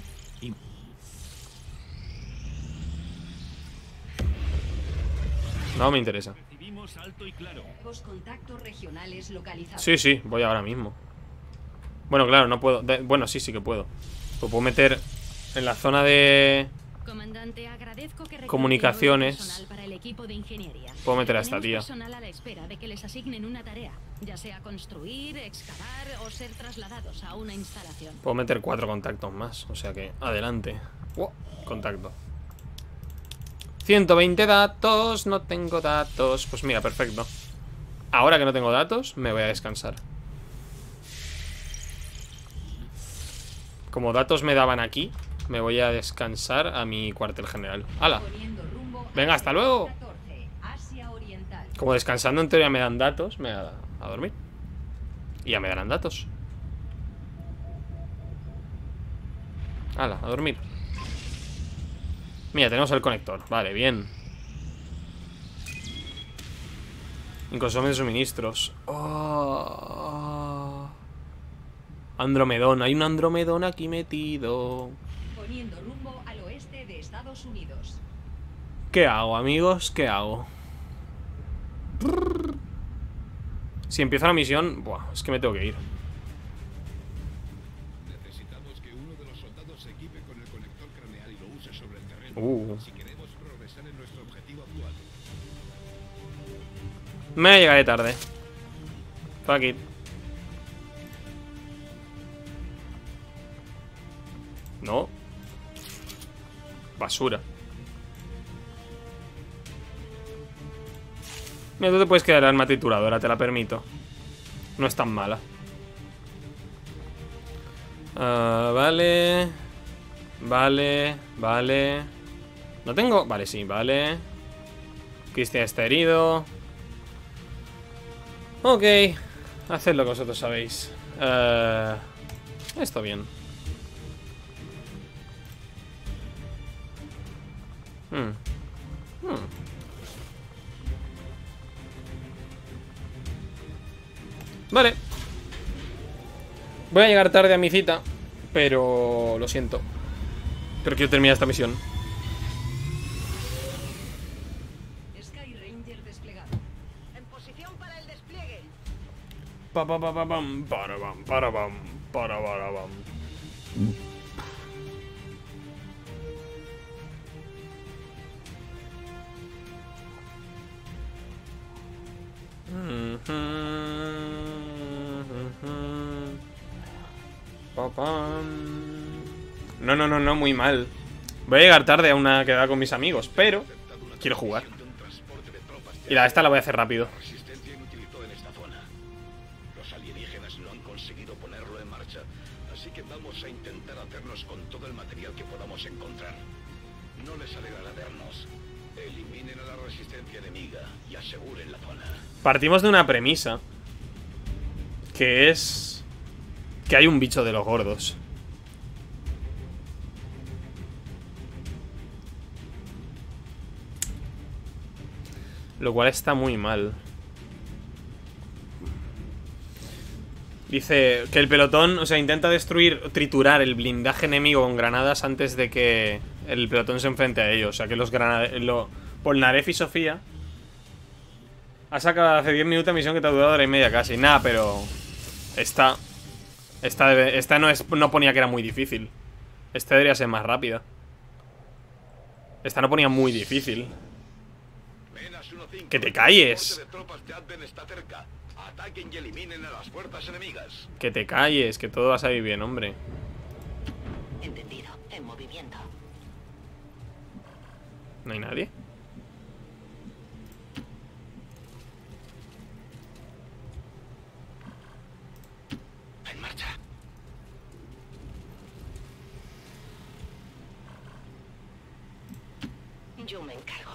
No me interesa. Recibimos alto y claro. Contactos regionales localizados. Sí, voy ahora mismo. Bueno, claro, no puedo. Bueno, sí que puedo. Lo puedo meter en la zona de... Comandante, agradezco que Comunicaciones. personal para el equipo de ingeniería. Puedo meter a esta Tenemos tía. personal a la espera de que les asignen una tarea, ya sea construir, excavar o ser trasladados a una instalación. Puedo meter 4 contactos más. O sea que, adelante. Contacto. 120 datos. No tengo datos. Pues mira, perfecto. Ahora que no tengo datos, me voy a descansar. Como datos me daban aquí, me voy a descansar a mi cuartel general. ¡Hala! Venga, hasta luego. Como descansando en teoría me dan datos, me voy a dormir. Y ya me darán datos. ¡Hala! A dormir. Mira, tenemos el conector. Vale, bien. Inconsome suministros. Oh. Andromedón. Hay un Andromedón aquí metido. Poniendo rumbo al oeste de Estados Unidos. ¿Qué hago, amigos? ¿Qué hago? Si empiezo la misión... Buah, es que me tengo que ir. Necesitamos que uno de los soldados se equipe con el conector craneal y lo use sobre el terreno. Si queremos progresar en nuestro objetivo actual. Me llegaré tarde. Fuck it. No. Basura. Mira, tú te puedes quedar arma trituradora, te la permito. No es tan mala. Vale. Vale. Vale. No tengo... Vale, sí, vale. Cristian está herido. Ok. Haced lo que vosotros sabéis. Esto bien. Vale. Voy a llegar tarde a mi cita, pero lo siento. Pero quiero terminar esta misión. Sky Ranger desplegado. En posición para el despliegue. Pa pa pa pa pam, para pam, para pam, para pam. Pa pam. No, muy mal. Voy a llegar tarde a una quedada con mis amigos, pero quiero jugar. Y esta la voy a hacer rápido. La resistencia inutilizó en esta zona. Los alienígenas no han conseguido ponerlo en marcha, así que vamos a intentar hacernos con todo el material que podamos encontrar. No les alegrará vernos. Eliminen a la resistencia enemiga y aseguren la zona. Partimos de una premisa, que es que hay un bicho de los gordos. Lo cual está muy mal. Dice que el pelotón, o sea, intenta triturar el blindaje enemigo con granadas antes de que el pelotón se enfrente a ellos. O sea, que los Polnareff y Sofía ha sacado hace 10 minutos misión que te ha durado hora y media casi. Nada, pero esta no ponía que era muy difícil. Esta debería ser más rápida. Esta no ponía muy difícil. ¡Que te calles! Ataquen y eliminen a las fuerzas enemigas. Que te calles, que todo va a salir bien, hombre. Entendido. En movimiento. ¿No hay nadie? En marcha. Yo me encargo.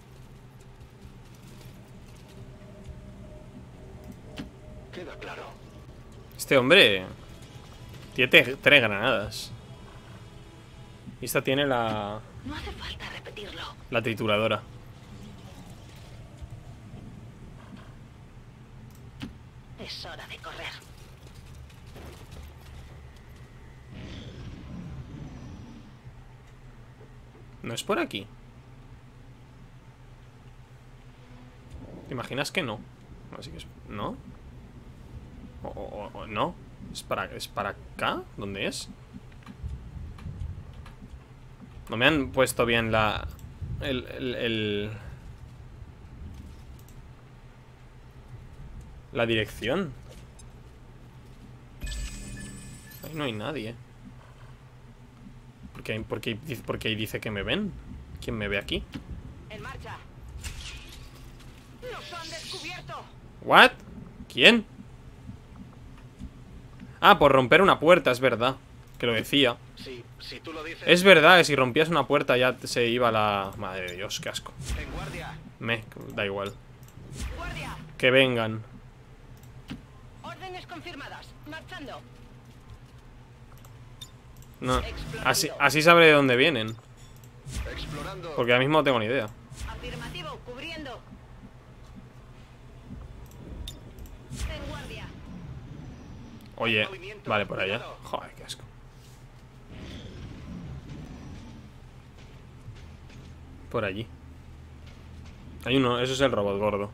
Queda claro. Este hombre tiene 3 granadas. Y esta tiene la No hace falta repetirlo. trituradora. Es hora de correr. ¿No es por aquí? ¿Te imaginas que no? Así que es... ¿No? ¿O no? ¿Es para acá? ¿Dónde es? No me han puesto bien la... la dirección. Ahí no hay nadie. ¿Por qué ahí dice que me ven? ¿Quién me ve aquí? En marcha. ¡Nos han descubierto! ¿What? ¿Quién? Ah, por romper una puerta, es verdad. Que lo decía. Sí, si tú lo dices. Es verdad que si rompías una puerta ya se iba la... Madre de Dios, qué asco. En guardia. Da igual. ¡Guardia! Que vengan. Órdenes confirmadas. Marchando. No. Así sabré de dónde vienen. Explorando. Porque ahora mismo no tengo ni idea. Afirmativo, cubriendo. En guardia. Oye, vale, por allá. Joder, qué asco. Por allí. Hay uno, eso es el robot gordo.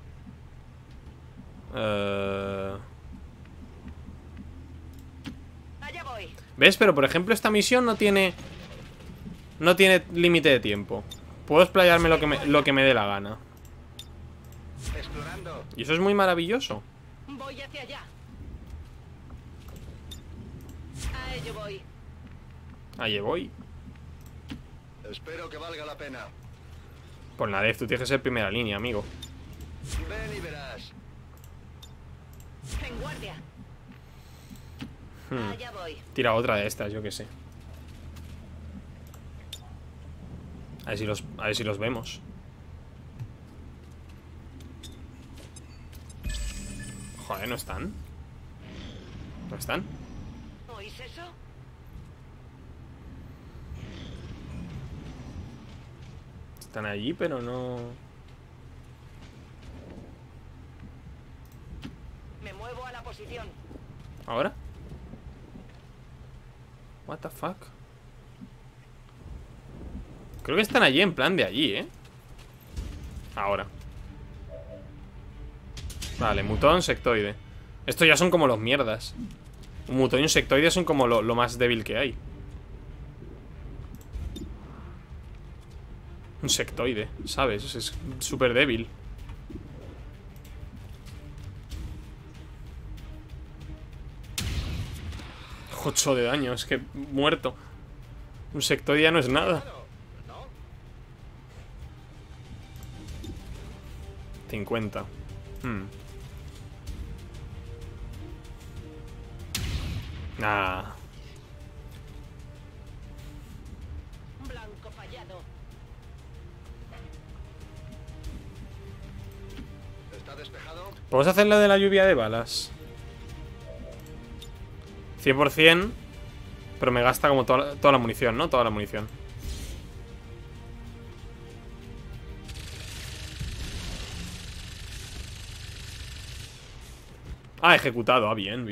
Allá voy. ¿Ves? Pero por ejemplo esta misión no tiene límite de tiempo. Puedo explayarme lo que me dé la gana. Explorando. Y eso es muy maravilloso. Voy hacia allá. A ello voy. Allí voy. Espero que valga la pena. Por nada, tú tienes que ser primera línea, amigo. Ven y verás. En guardia. Allá voy. Tira otra de estas, yo que sé. A ver si los vemos. Joder, ¿no están? ¿No están? ¿Oís eso? Están allí, pero no... Me muevo a la posición. ¿Ahora? What the fuck? Creo que están allí, en plan de allí, ¿eh? Ahora. Vale, mutón, sectoide. Estos ya son como los mierdas. Un mutón y un sectoide son como lo más débil que hay. Un sectoide, ¿sabes? Es súper débil. 8 de daño, es que muerto. Un sectoide ya no es nada. 50. Ah. Blanco fallado. ¿Está despejado? ¿Podemos hacer la de la lluvia de balas? 100%. Pero me gasta como toda la munición, ¿no? Toda la munición. Ah, ejecutado. Ah, bien.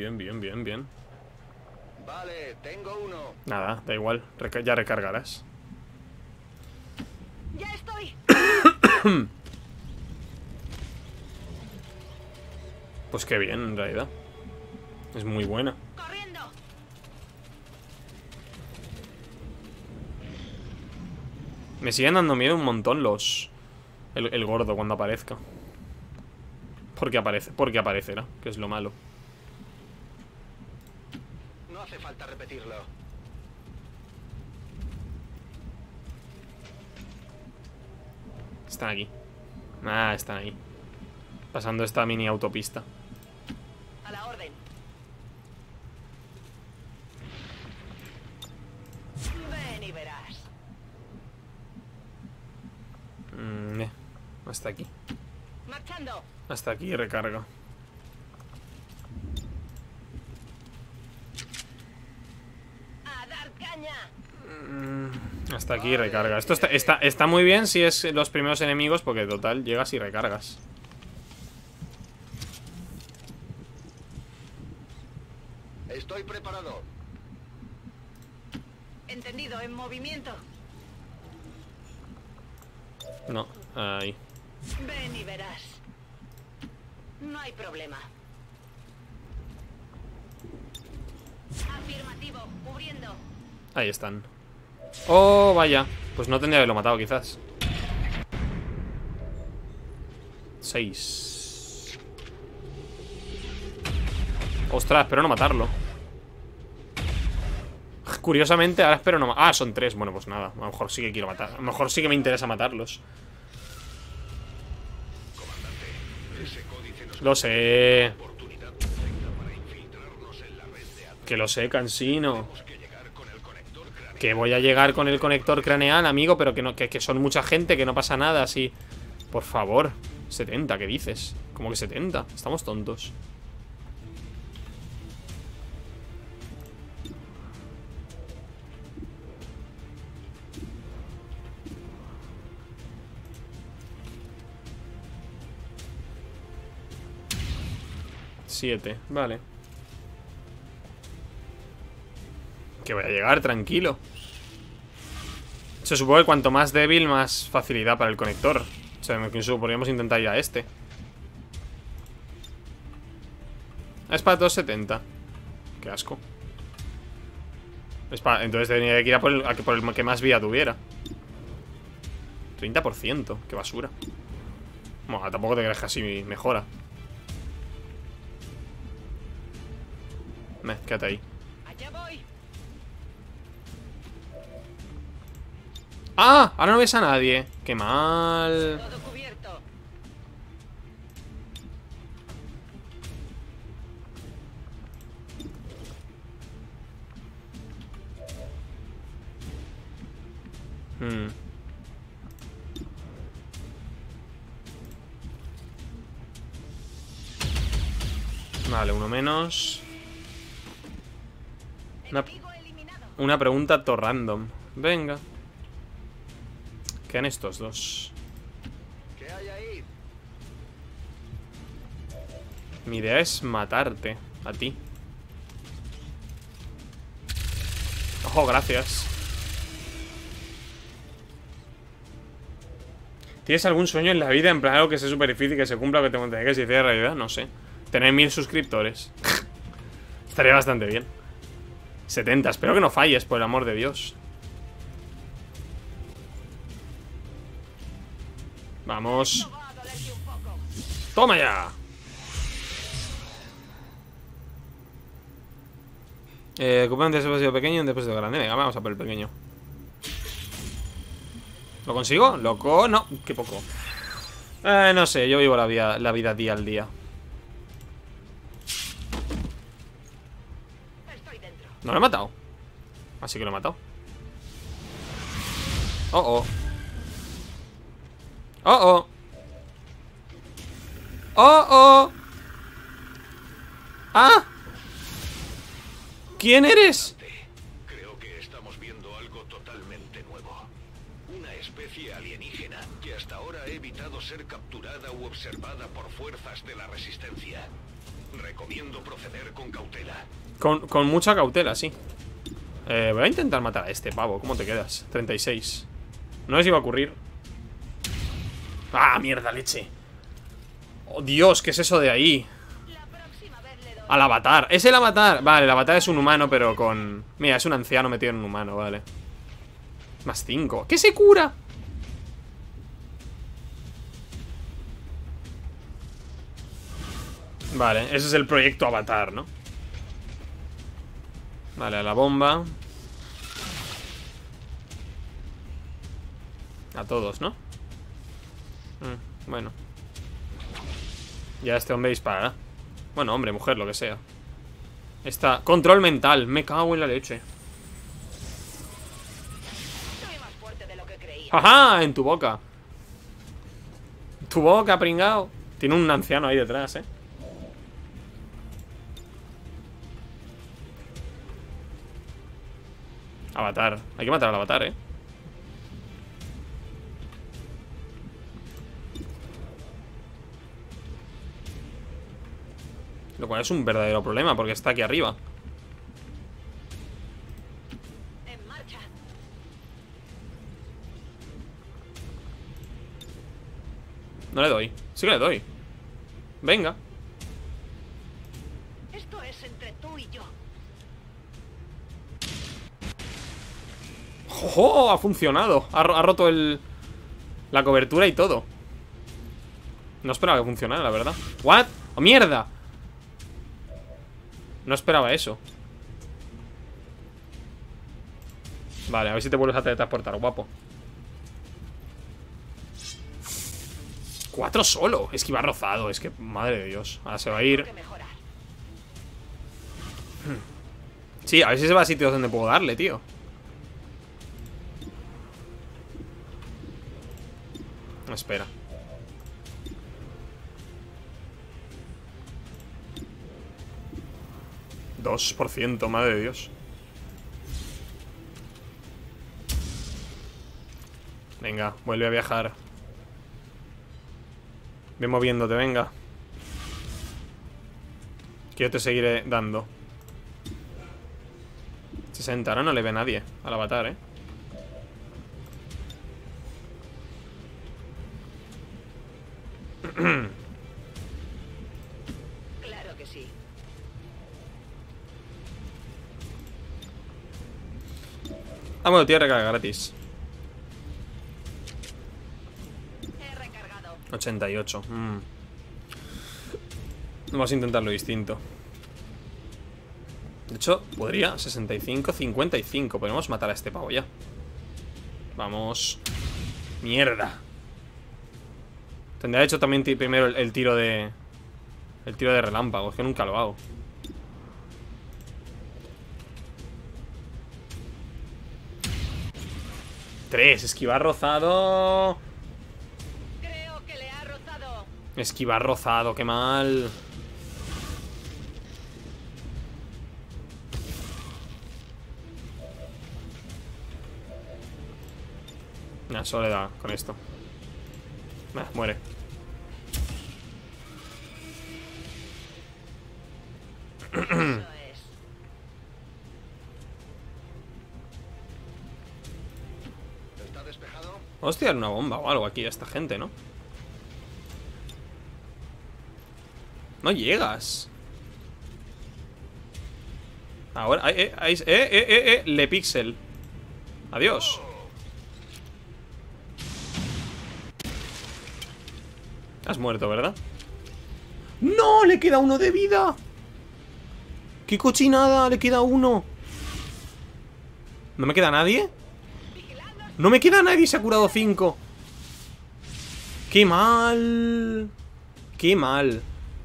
Vale, tengo uno. Nada, da igual. Ya recargarás. ¡Ya estoy! Pues qué bien, en realidad. Es muy buena. ¡Corriendo! Me siguen dando miedo un montón el gordo cuando aparezca. Porque aparecerá, que es lo malo. No hace falta repetirlo. Están aquí. Ah, están ahí. Pasando esta mini autopista. A la orden. Ven y verás. Hasta aquí. Marchando. Hasta aquí recarga. A dar caña. Hasta aquí recarga. Esto está muy bien si es los primeros enemigos, porque total, llegas y recargas. Estoy preparado. Entendido, en movimiento. No, ahí. Ven y verás. No hay problema. Afirmativo, cubriendo. Ahí están. Oh, vaya. Pues no tendría que haberlo matado, quizás. 6. Ostras, espero no matarlo. Curiosamente, ahora espero no... Ah, son 3. Bueno, pues nada. A lo mejor sí que quiero matar. A lo mejor sí que me interesa matarlos. Lo sé. Que lo sé, cansino. Que voy a llegar con el conector craneal, amigo. Pero que, no, que son mucha gente, que no pasa nada así. Por favor. 70, ¿qué dices? ¿Cómo que 70? Estamos tontos. Vale. Que voy a llegar, tranquilo. Se supone que cuanto más débil, más facilidad para el conector. O sea, incluso podríamos intentar ir a este. Es para 270. Qué asco. Entonces tendría que ir a por el que más vida tuviera. 30%, qué basura. Bueno, tampoco te crees que así mejora. Quédate ahí. Allá voy. ¡Ah! Ahora no ves a nadie. ¡Qué mal! Todo cubierto. Vale, uno menos. Enemigo eliminado. Una pregunta to random. Venga. Quedan estos dos. ¿Qué hay ahí? Mi idea es matarte. A ti. Ojo, gracias. ¿Tienes algún sueño en la vida? En plan algo que sea súper difícil, que se cumpla, que te monte, que se hiciera realidad. No sé. Tener 1000 suscriptores. Estaría bastante bien. 70, espero que no falles, por el amor de Dios. Vamos. Va a dolerte un poco. ¡Toma ya! Ocupa un depósito pequeño y un depósito grande. Venga, vamos a por el pequeño. ¿Lo consigo? ¿Loco? No, qué poco. No sé, yo vivo la vida día al día. Estoy dentro. No lo he matado. Así que lo he matado. Oh, oh. Oh, oh. Oh, oh. ¡Ah! ¿Quién eres? Creo que estamos viendo algo totalmente nuevo. Una especie alienígena que hasta ahora ha evitado ser capturada u observada por fuerzas de la resistencia. Recomiendo proceder con cautela. Con mucha cautela, sí. Voy a intentar matar a este pavo. ¿Cómo te quedas? 36. No sé si va a ocurrir. ¡Ah, mierda, leche! ¡Oh, Dios! ¿Qué es eso de ahí? La próxima vez le doy. Al avatar. Es el avatar. Vale, el avatar es un humano, pero con... Mira, es un anciano metido en un humano, vale. Más 5. ¿Qué se cura? Vale, ese es el proyecto avatar, ¿no? Vale, a la bomba. A todos, ¿no? Bueno. Ya este hombre disparará. Bueno, hombre, mujer, lo que sea. Está... Control mental. Me cago en la leche. Soy más fuerte de lo que creía. ¡Ajá! En tu boca. Tu boca, pringao. Tiene un anciano ahí detrás, ¿eh? Avatar. Hay que matar al avatar, ¿eh? Lo cual es un verdadero problema porque está aquí arriba. En marcha. No le doy. Sí que le doy. Venga. Esto es entre tú y yo. ¡Oh! Ha funcionado. Ha roto la cobertura y todo. No esperaba que funcionara, la verdad. ¿What? ¡Oh, mierda! No esperaba eso. Vale, a ver si te vuelves a teletransportar, guapo. 4 solo. Es que iba rozado. Es que, madre de Dios. Ahora se va a ir. Sí, a ver si se va a sitios donde puedo darle, tío. Espera. $2%, madre de Dios. Venga, vuelve a viajar. Ve moviéndote, venga. Que yo te seguiré dando. 60, ahora no le ve a nadie al avatar, ¿eh? Claro que sí. Ah, bueno, tiene recarga gratis. He recargado. 88. Vamos a intentarlo distinto. De hecho, podría 65, 55. Podemos matar a este pavo ya. Vamos. Mierda. Tendría hecho también primero el tiro de... El tiro de relámpago. Es que nunca lo hago. Tres. Esquivar rozado. Creo que le ha rozado. Esquivar rozado. Qué mal. Nah, solo le da con esto. Nah, muere. Eso es. ¿Está despejado? Vamos a tirar una bomba o algo aquí a esta gente, ¿no? No llegas. Ahora, Le Pixel. Adiós. Has muerto, ¿verdad? ¡No! ¡Le queda uno de vida! ¡Qué cochinada! ¡Le queda uno! ¿No me queda nadie? ¡No me queda nadie! Se ha curado 5. ¡Qué mal! ¡Qué mal!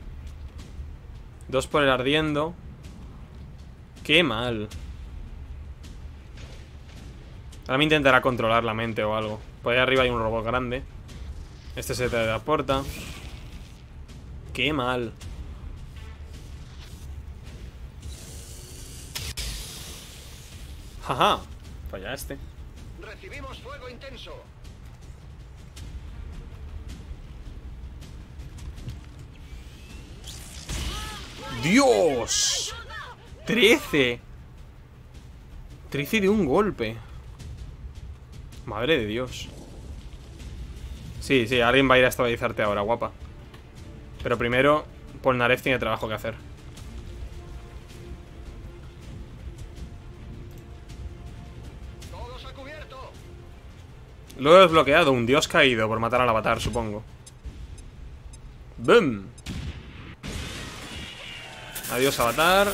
2 por el ardiendo. ¡Qué mal! Ahora me intentará controlar la mente o algo. Por ahí arriba hay un robot grande. Este se teleporta. ¡Qué mal! ¡Jaja! Falla este. Recibimos fuego intenso. ¡Dios! 13. 13 de un golpe. Madre de Dios. Sí, sí, alguien va a ir a estabilizarte ahora, guapa. Pero primero, Polnareff tiene trabajo que hacer. Todos a cubierto. Lo he desbloqueado, un dios caído por matar al avatar, supongo. ¡Boom! Adiós, avatar.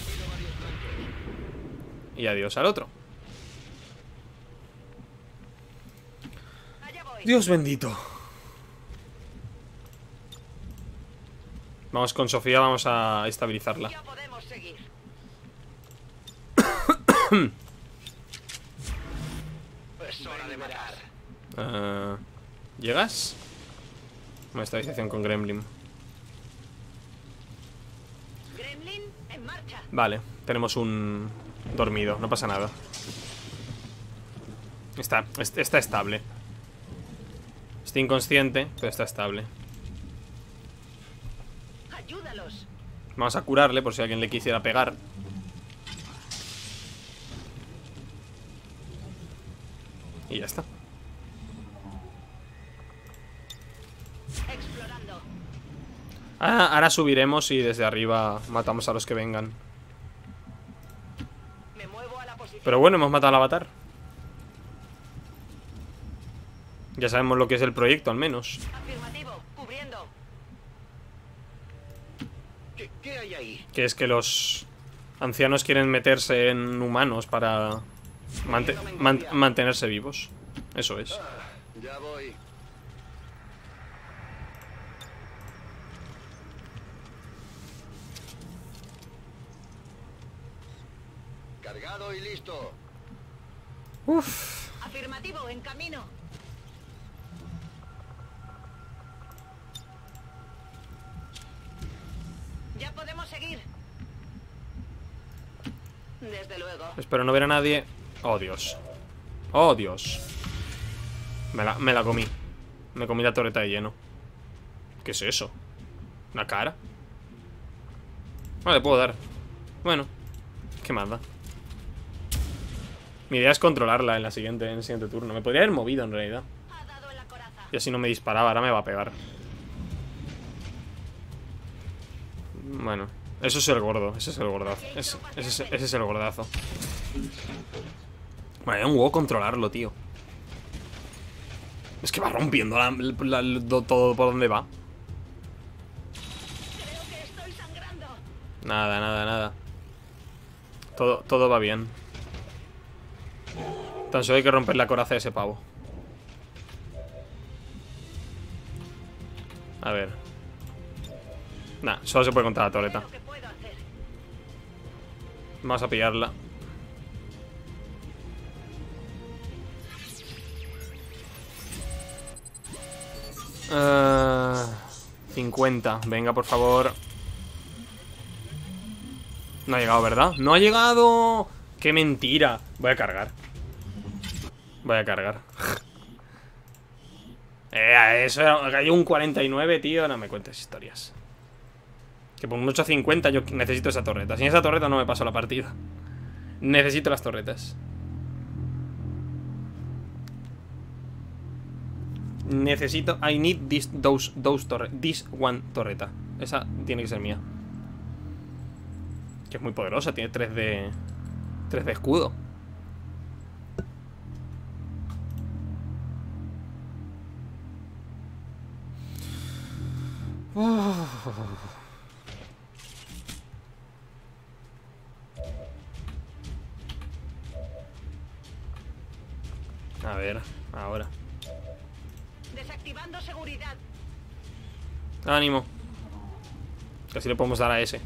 Y adiós al otro. Allá voy. Dios bendito. Vamos con Sofía, vamos a estabilizarla. Ya podemos seguir. Es hora de matar. ¿Llegas? Una estabilización con Gremlin. Gremlin en marcha. Vale, tenemos un dormido, no pasa nada. Está estable. Está inconsciente, pero está estable. Ayúdalos. Vamos a curarle por si alguien le quisiera pegar. Y ya está. Explorando. Ahora subiremos y desde arriba matamos a los que vengan. Me muevo a la posición. Pero bueno, hemos matado al avatar. Ya sabemos lo que es el proyecto, al menos. Afirmativo, cubriendo. ¿Qué hay ahí? Que es que los ancianos quieren meterse en humanos para mantenerse vivos. Eso es. Ya voy. Cargado y listo. Uf. Afirmativo, en camino. Ya podemos seguir. Desde luego. Espero no ver a nadie. Oh, Dios. Oh, Dios. Me la comí. Me comí la torreta de lleno. ¿Qué es eso? ¿Una cara? Vale, puedo dar. Bueno. ¿Qué más da? Mi idea es controlarla en el siguiente turno. Me podría haber movido en realidad. Ha dado en la coraza. Y así no me disparaba, ahora me va a pegar. Bueno, eso es el gordo. Ese es el gordazo. Ese es el gordazo. Vale, un huevo controlarlo, tío. Es que va rompiendo todo por donde va. Creo que estoy sangrando. Nada. Todo va bien. Tan solo hay que romper la coraza de ese pavo. A ver. Nah, solo se puede contra la torreta. Lo que puedo hacer. Vamos a pillarla. Uh, 50. Venga, por favor. No ha llegado, ¿verdad? ¡No ha llegado! ¡Qué mentira! Voy a cargar. Eso hay un 49, tío. No me cuentes historias. Que por un 850 yo necesito esa torreta. Sin esa torreta no me paso la partida. Necesito las torretas. Necesito. I need this one torreta. Esa tiene que ser mía. Que es muy poderosa. Tiene 3 de escudo. A ver, ahora. Desactivando seguridad. Ánimo. Que así le podemos dar a ese.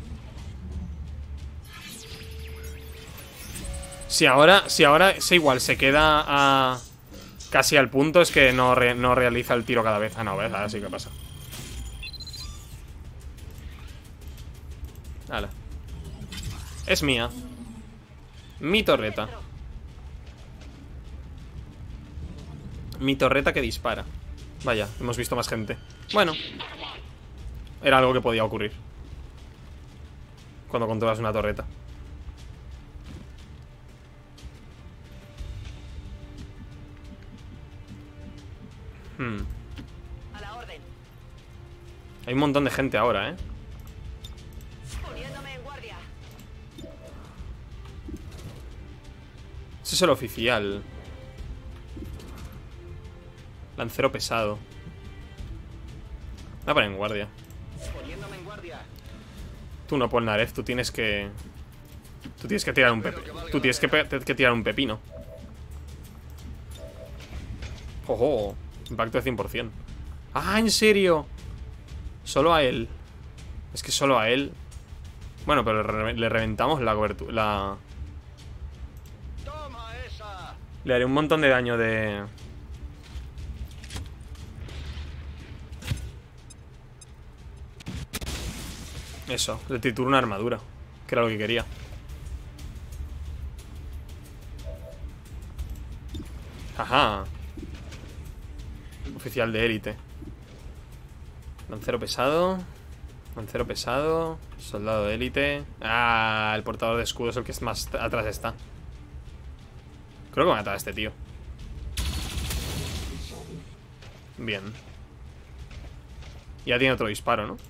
Si ahora es igual, se queda a casi al punto, es que no realiza el tiro cada vez. Ah, no, ves, ahora sí que pasa. Hala. Es mía. Mi torreta. Mi torreta que dispara. Vaya, hemos visto más gente. Bueno, era algo que podía ocurrir cuando controlas una torreta. A la orden. Hay un montón de gente ahora, ¿eh? Poniéndome en guardia. Ese es el oficial. Lancero pesado. Voy a poner en guardia. Poniéndome en guardia. Tú no, Polnareff, tú tienes que... Tú tienes que tirar un pepino. Tú tienes que tirar un pepino. ¡Ojo! Impacto de 100%. ¡Ah, en serio! Solo a él. Es que solo a él. Bueno, pero le reventamos la cobertura. Toma esa. Le haré un montón de daño de... Eso, le trituro una armadura. Que era lo que quería. Ajá. Oficial de élite. Lancero pesado. Lancero pesado. Soldado de élite. Ah, el portador de escudo es el que más atrás está. Creo que voy a matar a este tío. Bien. Ya tiene otro disparo, ¿no?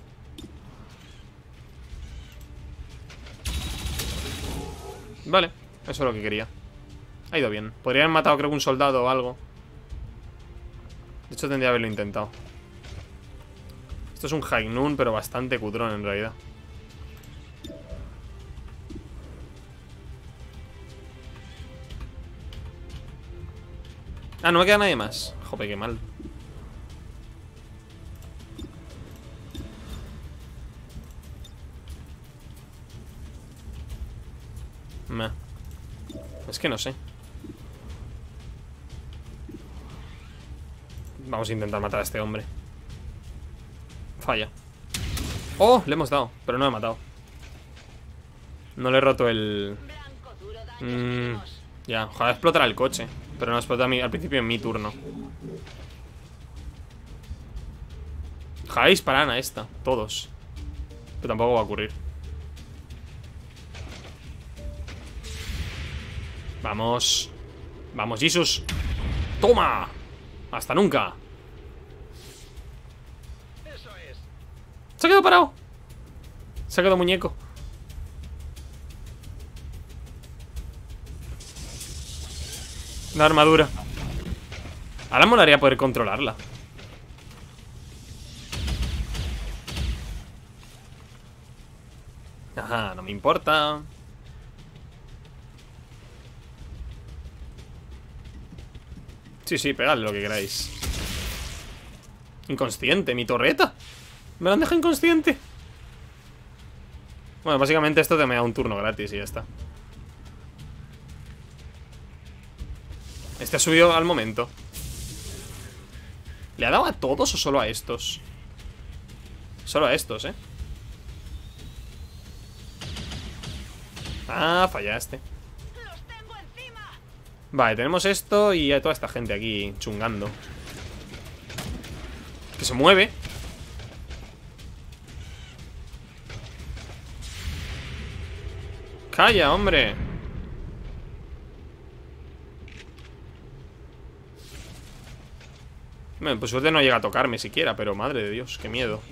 Vale, eso es lo que quería. Ha ido bien. Podrían haber matado, creo que un soldado o algo. De hecho, tendría que haberlo intentado. Esto es un High Noon, pero bastante cutrón en realidad. Ah, no me queda nadie más. Joder, qué mal. Meh. Es que no sé. Vamos a intentar matar a este hombre. Falla. ¡Oh! Le hemos dado, pero no lo he matado. No le he roto el... ya, ojalá explotara el coche. Pero no explota al principio en mi turno. Ojalá disparan a esta, todos. Pero tampoco va a ocurrir. Vamos. Vamos, Jesus. ¡Toma! ¡Hasta nunca! Se ha quedado parado. Se ha quedado muñeco. La armadura. Ahora molaría poder controlarla. Ajá, no me importa. Sí, sí, pegadle lo que queráis. Inconsciente, mi torreta. Me la han dejado inconsciente. Bueno, básicamente esto te me da un turno gratis y ya está. Este ha subido al momento. ¿Le ha dado a todos o solo a estos? Solo a estos, ¿eh? Ah, fallaste. Vale, tenemos esto y hay toda esta gente aquí chungando. Que se mueve. Calla, hombre. Bueno, pues suerte no llega a tocarme siquiera, pero madre de Dios, qué miedo.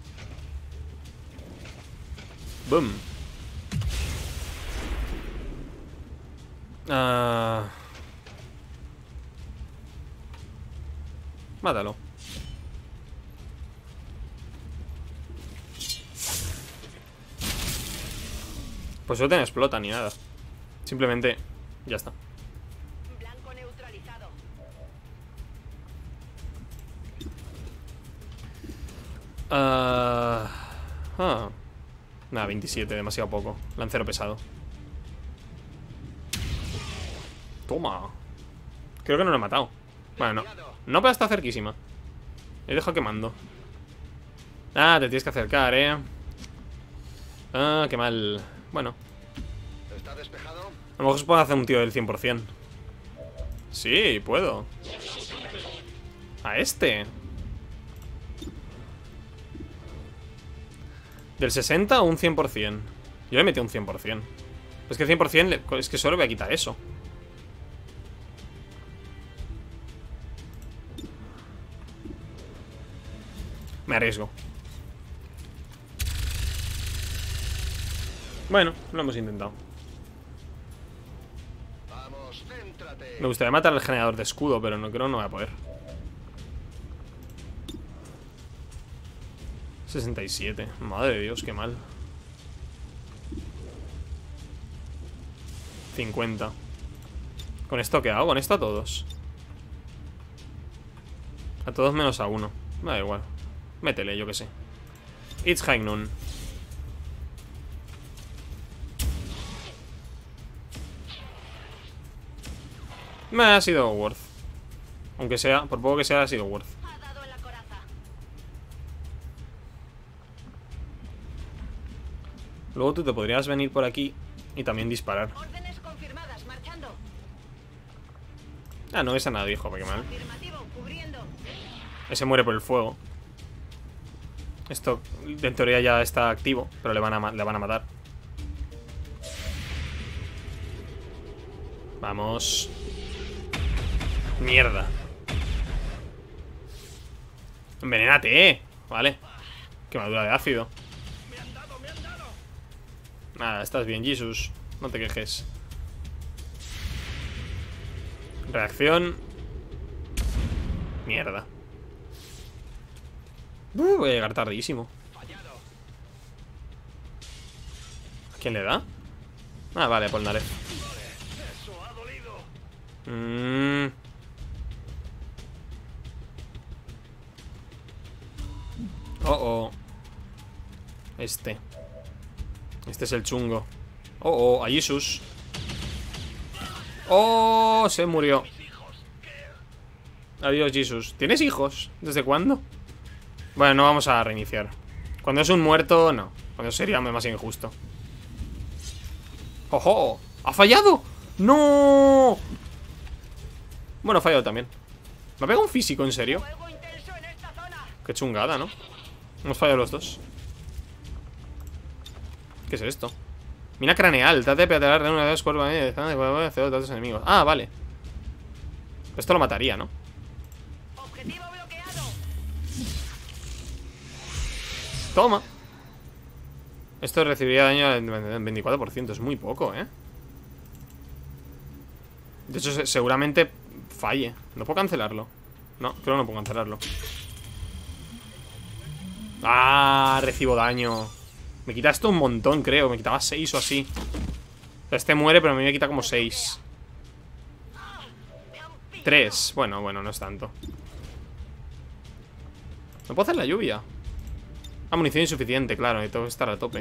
Boom. Mátalo. Pues suerte no explota ni nada. Simplemente ya está. Blanco neutralizado. Nada, 27, demasiado poco. Lancero pesado. Toma. Creo que no lo he matado. Bueno, no, pero está cerquísima. He dejado quemando. Ah, te tienes que acercar, Ah, qué mal. Bueno, ¿Está despejado? a lo mejor se puede hacer un tiro del 100%. Sí, puedo. A este. ¿Del 60 o un 100%? Yo le metí un 100%. Es que 100% es que solo voy a quitar eso. Me arriesgo. Bueno, lo hemos intentado. Vamos, céntrate. Me gustaría matar al generador de escudo, pero no creo que no voy a poder. 67. Madre de Dios, qué mal. 50. ¿Con esto qué hago? Con esto a todos. A todos menos a uno. Me da igual. Métele, yo que sé. It's High Noon. Me ha sido worth. Aunque sea, por poco que sea, ha sido worth. Ha dado en la coraza. Luego tú te podrías venir por aquí y también disparar. Órdenes confirmadas, marchando. Ah, no ves a nadie, joder, qué mal. Afirmativo, cubriendo. Ese muere por el fuego. Esto, en teoría, ya está activo, pero le van a matar. Vamos. Mierda. Envenénate, Vale. Quemadura de ácido. Nada, estás bien, Jesus. No te quejes. Reacción. Mierda. Voy a llegar tardísimo. ¿A quién le da? Ah, vale, Polnareff. Oh, oh. Este es el chungo. Oh, oh, a Jesus. Oh, se murió. Adiós, Jesus. ¿Tienes hijos? ¿Desde cuándo? Bueno, no vamos a reiniciar. Cuando es un muerto, no. Cuando sería más injusto. ¡Ojo! ¡Ha fallado! ¡No! Bueno, ha fallado también. ¿Me ha pegado un físico, en serio? Qué chungada, ¿no? Hemos fallado los dos. ¿Qué es esto? Mina craneal. Trate de peatear de una vez cuerpo de otros enemigos. Ah, vale. Esto lo mataría, ¿no? Objetivo bloqueado. Toma. Esto recibiría daño al 24%. Es muy poco, ¿eh? De hecho, seguramente falle. ¿No puedo cancelarlo? No, creo que no puedo cancelarlo. Ah, recibo daño. Me quita esto un montón, creo. Me quitaba 6 o así. Este muere, pero a mí me quita como 6. 3. Bueno, no es tanto. ¿No puedo hacer la lluvia? Ah, munición insuficiente, claro. Tengo que estar a tope.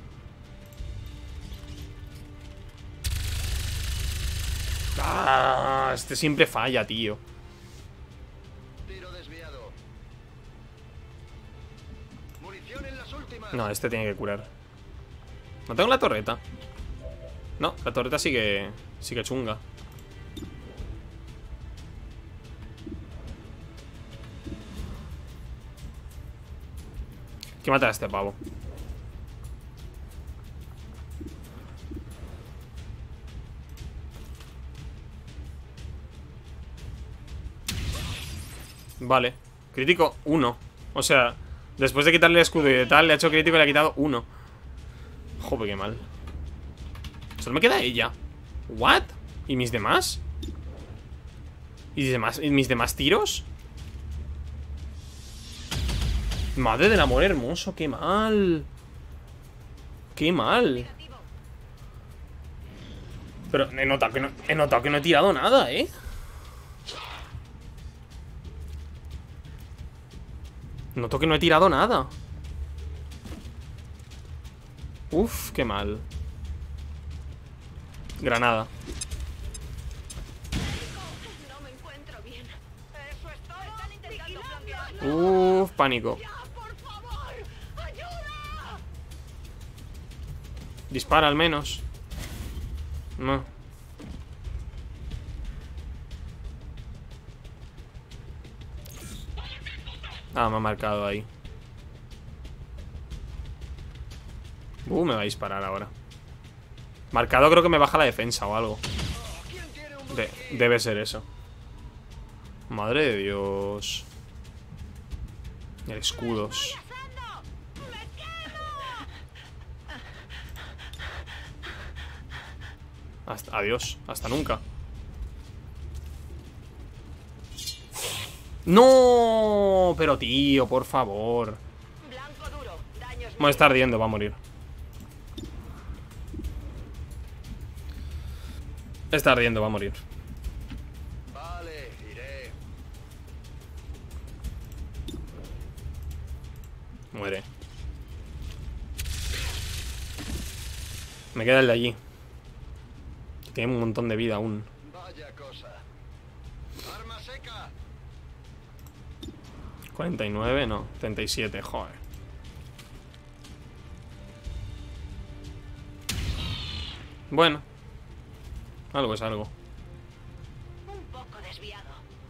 Ah, este siempre falla, tío. Tiro desviado. Munición en las últimas. No, este tiene que curar. No tengo la torreta. No, la torreta sigue chunga. Hay que matar a este pavo. Vale. Crítico 1. O sea, después de quitarle el escudo y de tal, le ha hecho crítico y le ha quitado 1. Joder, qué mal. Solo me queda ella. ¿What? ¿Y mis demás? ¿Y mis demás tiros? Madre del amor hermoso, qué mal. Qué mal. Pero he notado que no he tirado nada, ¿eh? Noto que no he tirado nada. Uf, qué mal. Granada. No me encuentro bien. Eso es todo. Están intentando flanquearlo. Uf, pánico. ¡Por favor! ¡Ayuda! Dispara al menos. No. Ah, me ha marcado ahí. Me va a disparar ahora. Marcado, creo que me baja la defensa o algo. Debe ser eso. Madre de Dios. El escudos. Adiós, hasta nunca. ¡No! Pero tío, por favor. Blanco duro. Daños. Bueno, está ardiendo, va a morir. Está ardiendo, va a morir. Vale, iré. Muere. Me queda el de allí. Tiene un montón de vida aún. Vaya cosa. Arma seca. 49, no, 37, joder. Bueno. Algo es algo. Un poco desviado.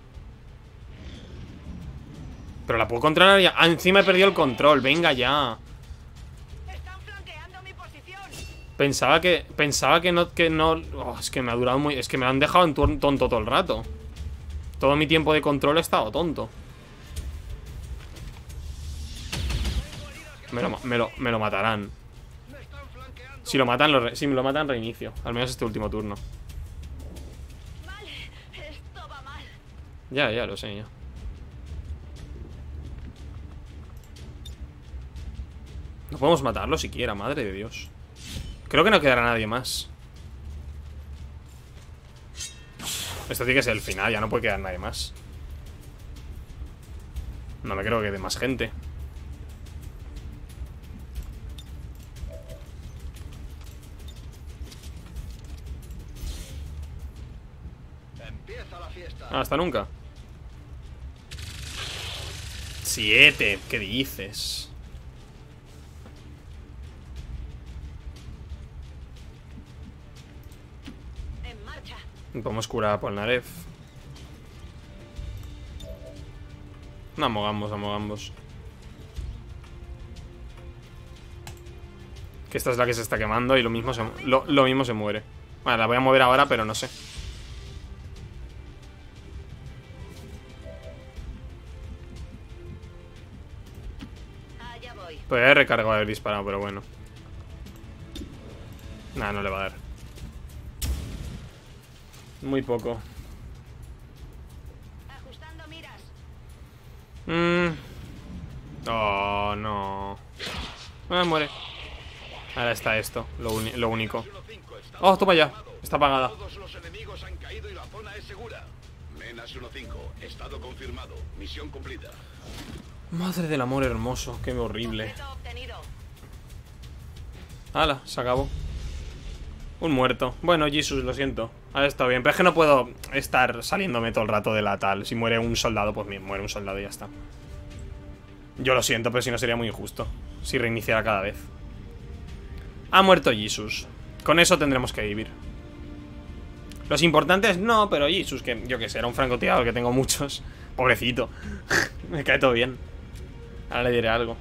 Pero la puedo controlar ya. Ah, encima he perdido el control, venga ya. Están flanqueando mi posición. Pensaba que no. Oh, es que me ha durado muy. Es que me han dejado en tonto todo el rato. Todo mi tiempo de control he estado tonto. Me lo matarán. Si me lo matan, reinicio. Al menos este último turno. Vale, esto va mal. Ya lo sé, ya. podemos matarlo siquiera, madre de Dios. Creo que no quedará nadie más. Esto tiene que ser el final, ya no puede quedar nadie más. No me creo que quede más gente. Empieza la fiesta. Hasta nunca. 7, ¿qué dices? En marcha. Podemos curar a Polnareff. No amogamos. Que esta es la que se está quemando y lo mismo se muere. Vale, la voy a mover ahora, pero no sé. Allá voy. Podría haber recargado haber disparado, pero bueno. Nah, no le va a dar. Muy poco. Ajustando miras. Oh, no. Muere. Ahora está esto, lo único. Oh, toma ya. Está apagada. Todos los enemigos han caído y la zona es segura. Menas 1-5, estado confirmado. Misión cumplida. Madre del amor hermoso, qué horrible. Objeto obtenido. Hala, se acabó. Un muerto. Bueno, Jesus, lo siento. Ha estado bien, pero es que no puedo estar saliéndome todo el rato de la tal. Si muere un soldado, pues bien, muere un soldado y ya está. Yo lo siento, pero si no sería muy injusto si reiniciara cada vez. Ha muerto Jesus. Con eso tendremos que vivir. Los importantes no, pero Jesus, que yo que sé, era un francotirador, que tengo muchos. Pobrecito. Me cae todo bien. Ahora le diré algo.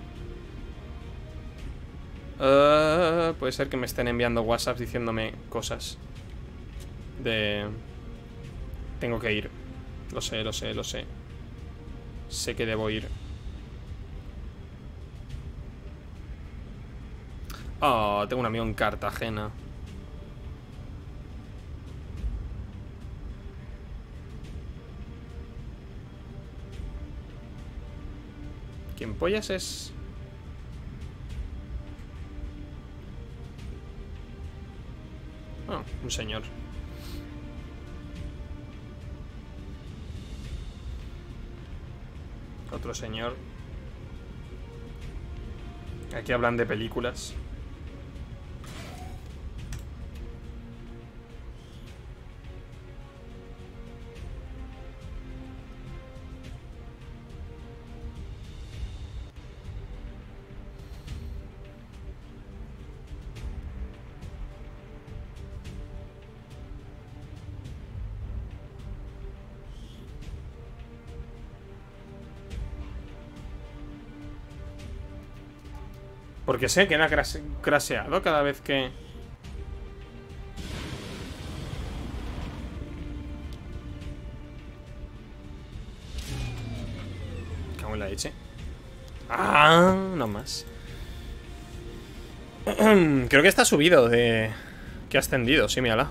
Puede ser que me estén enviando WhatsApps diciéndome cosas. Tengo que ir. Lo sé. Sé que debo ir. Oh, tengo un amigo en Cartagena. ¿Quién pollas es? Oh, un señor. Otro señor. Aquí hablan de películas. Porque sé que era craseado cada vez que... Cago en la leche. Ah, no más. Creo que está subido de... Que ha ascendido, sí, mírala.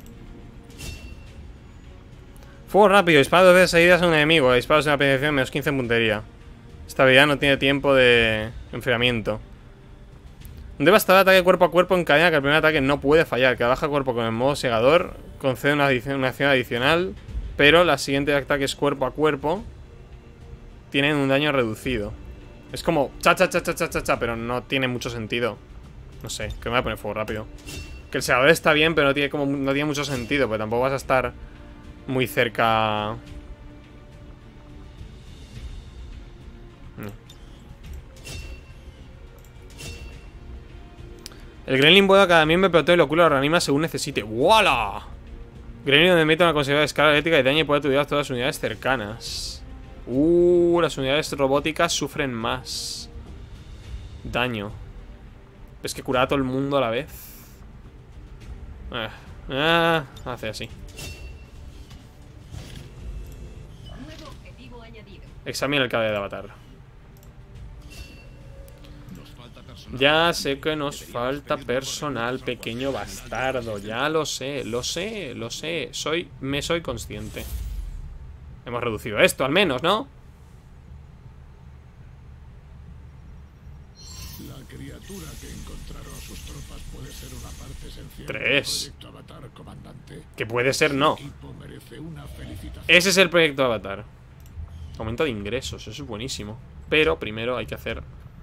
Fuego rápido, disparo 2 veces seguidas a un enemigo. Disparos en la penetración, menos 15 en puntería. Esta habilidad no tiene tiempo de enfriamiento. Un devastador ataque cuerpo a cuerpo encadena que el primer ataque no puede fallar. Cada baja cuerpo con el modo segador concede una acción adicional, pero los siguientes ataques cuerpo a cuerpo tienen un daño reducido. Es como cha, pero no tiene mucho sentido. No sé, que me voy a poner fuego rápido. Que el segador está bien, pero no tiene mucho sentido, porque tampoco vas a estar muy cerca. El Gremlin vuela cada miembro, pero todo el oculo lo reanima según necesite. ¡Wala! Gremlin donde mete una considerable escala eléctrica de daño y puede aturar todas las unidades cercanas. Las unidades robóticas sufren más daño. Es que curar a todo el mundo a la vez. Hace así. Nuevo objetivo añadido. Examina el cabello de avatar. Ya sé que nos falta personal, pequeño bastardo. Ya lo sé. Me soy consciente. Hemos reducido esto, al menos, ¿no? La La criatura que encontraron sus tropas puede ser una parte esencial 3. del proyecto Avatar, comandante. Que puede ser, no. El equipo merece una felicitación. Ese es el proyecto Avatar. Aumento de ingresos, eso es buenísimo. Pero primero hay que hacer...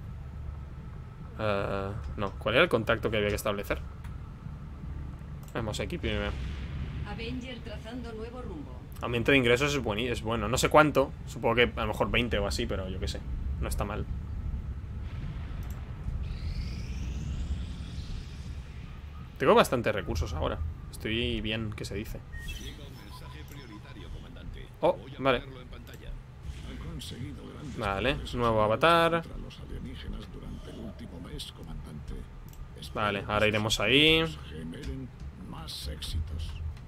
no, ¿cuál era el contacto que había que establecer? Vamos aquí primero. Avenger trazando nuevo rumbo. Aumento de ingresos es bueno. No sé cuánto, supongo que a lo mejor 20 o así, pero yo qué sé. No está mal. Tengo bastantes recursos ahora. Estoy bien, ¿qué se dice? Llega un mensaje prioritario, comandante. Oh, Voy a vale. ponerlo en pantalla. Han conseguido grandes Vale, progresos nuevo avatar. contra los alienígenas durante el último mes, comandante. Espero Vale, que ahora sus iremos ahí. esfuerzos generen más éxitos.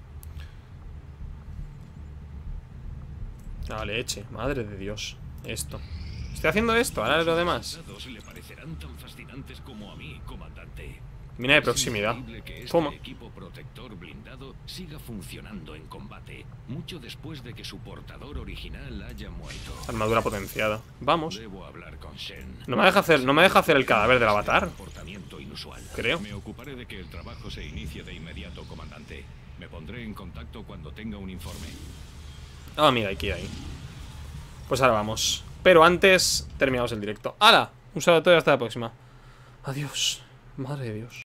Vale, eche, madre de Dios. Esto. Estoy haciendo esto, ahora lo demás. Los soldados le parecerán tan fascinantes como a mí, comandante. Mina de proximidad. Es increíble que este Toma. equipo protector blindado siga funcionando en combate, mucho después de que su portador original haya muerto. Armadura potenciada. Vamos. Debo hablar con Shen. No me deja hacer el cadáver del avatar. Comportamiento inusual. Creo. Me ocuparé de que el trabajo se inicie de inmediato, comandante. Me pondré en contacto cuando tenga un informe. Ah, mira, aquí ahí. Pues ahora vamos. Pero antes terminamos el directo. ¡Hala! Un saludo a todos y hasta la próxima. Adiós. Madre de Dios.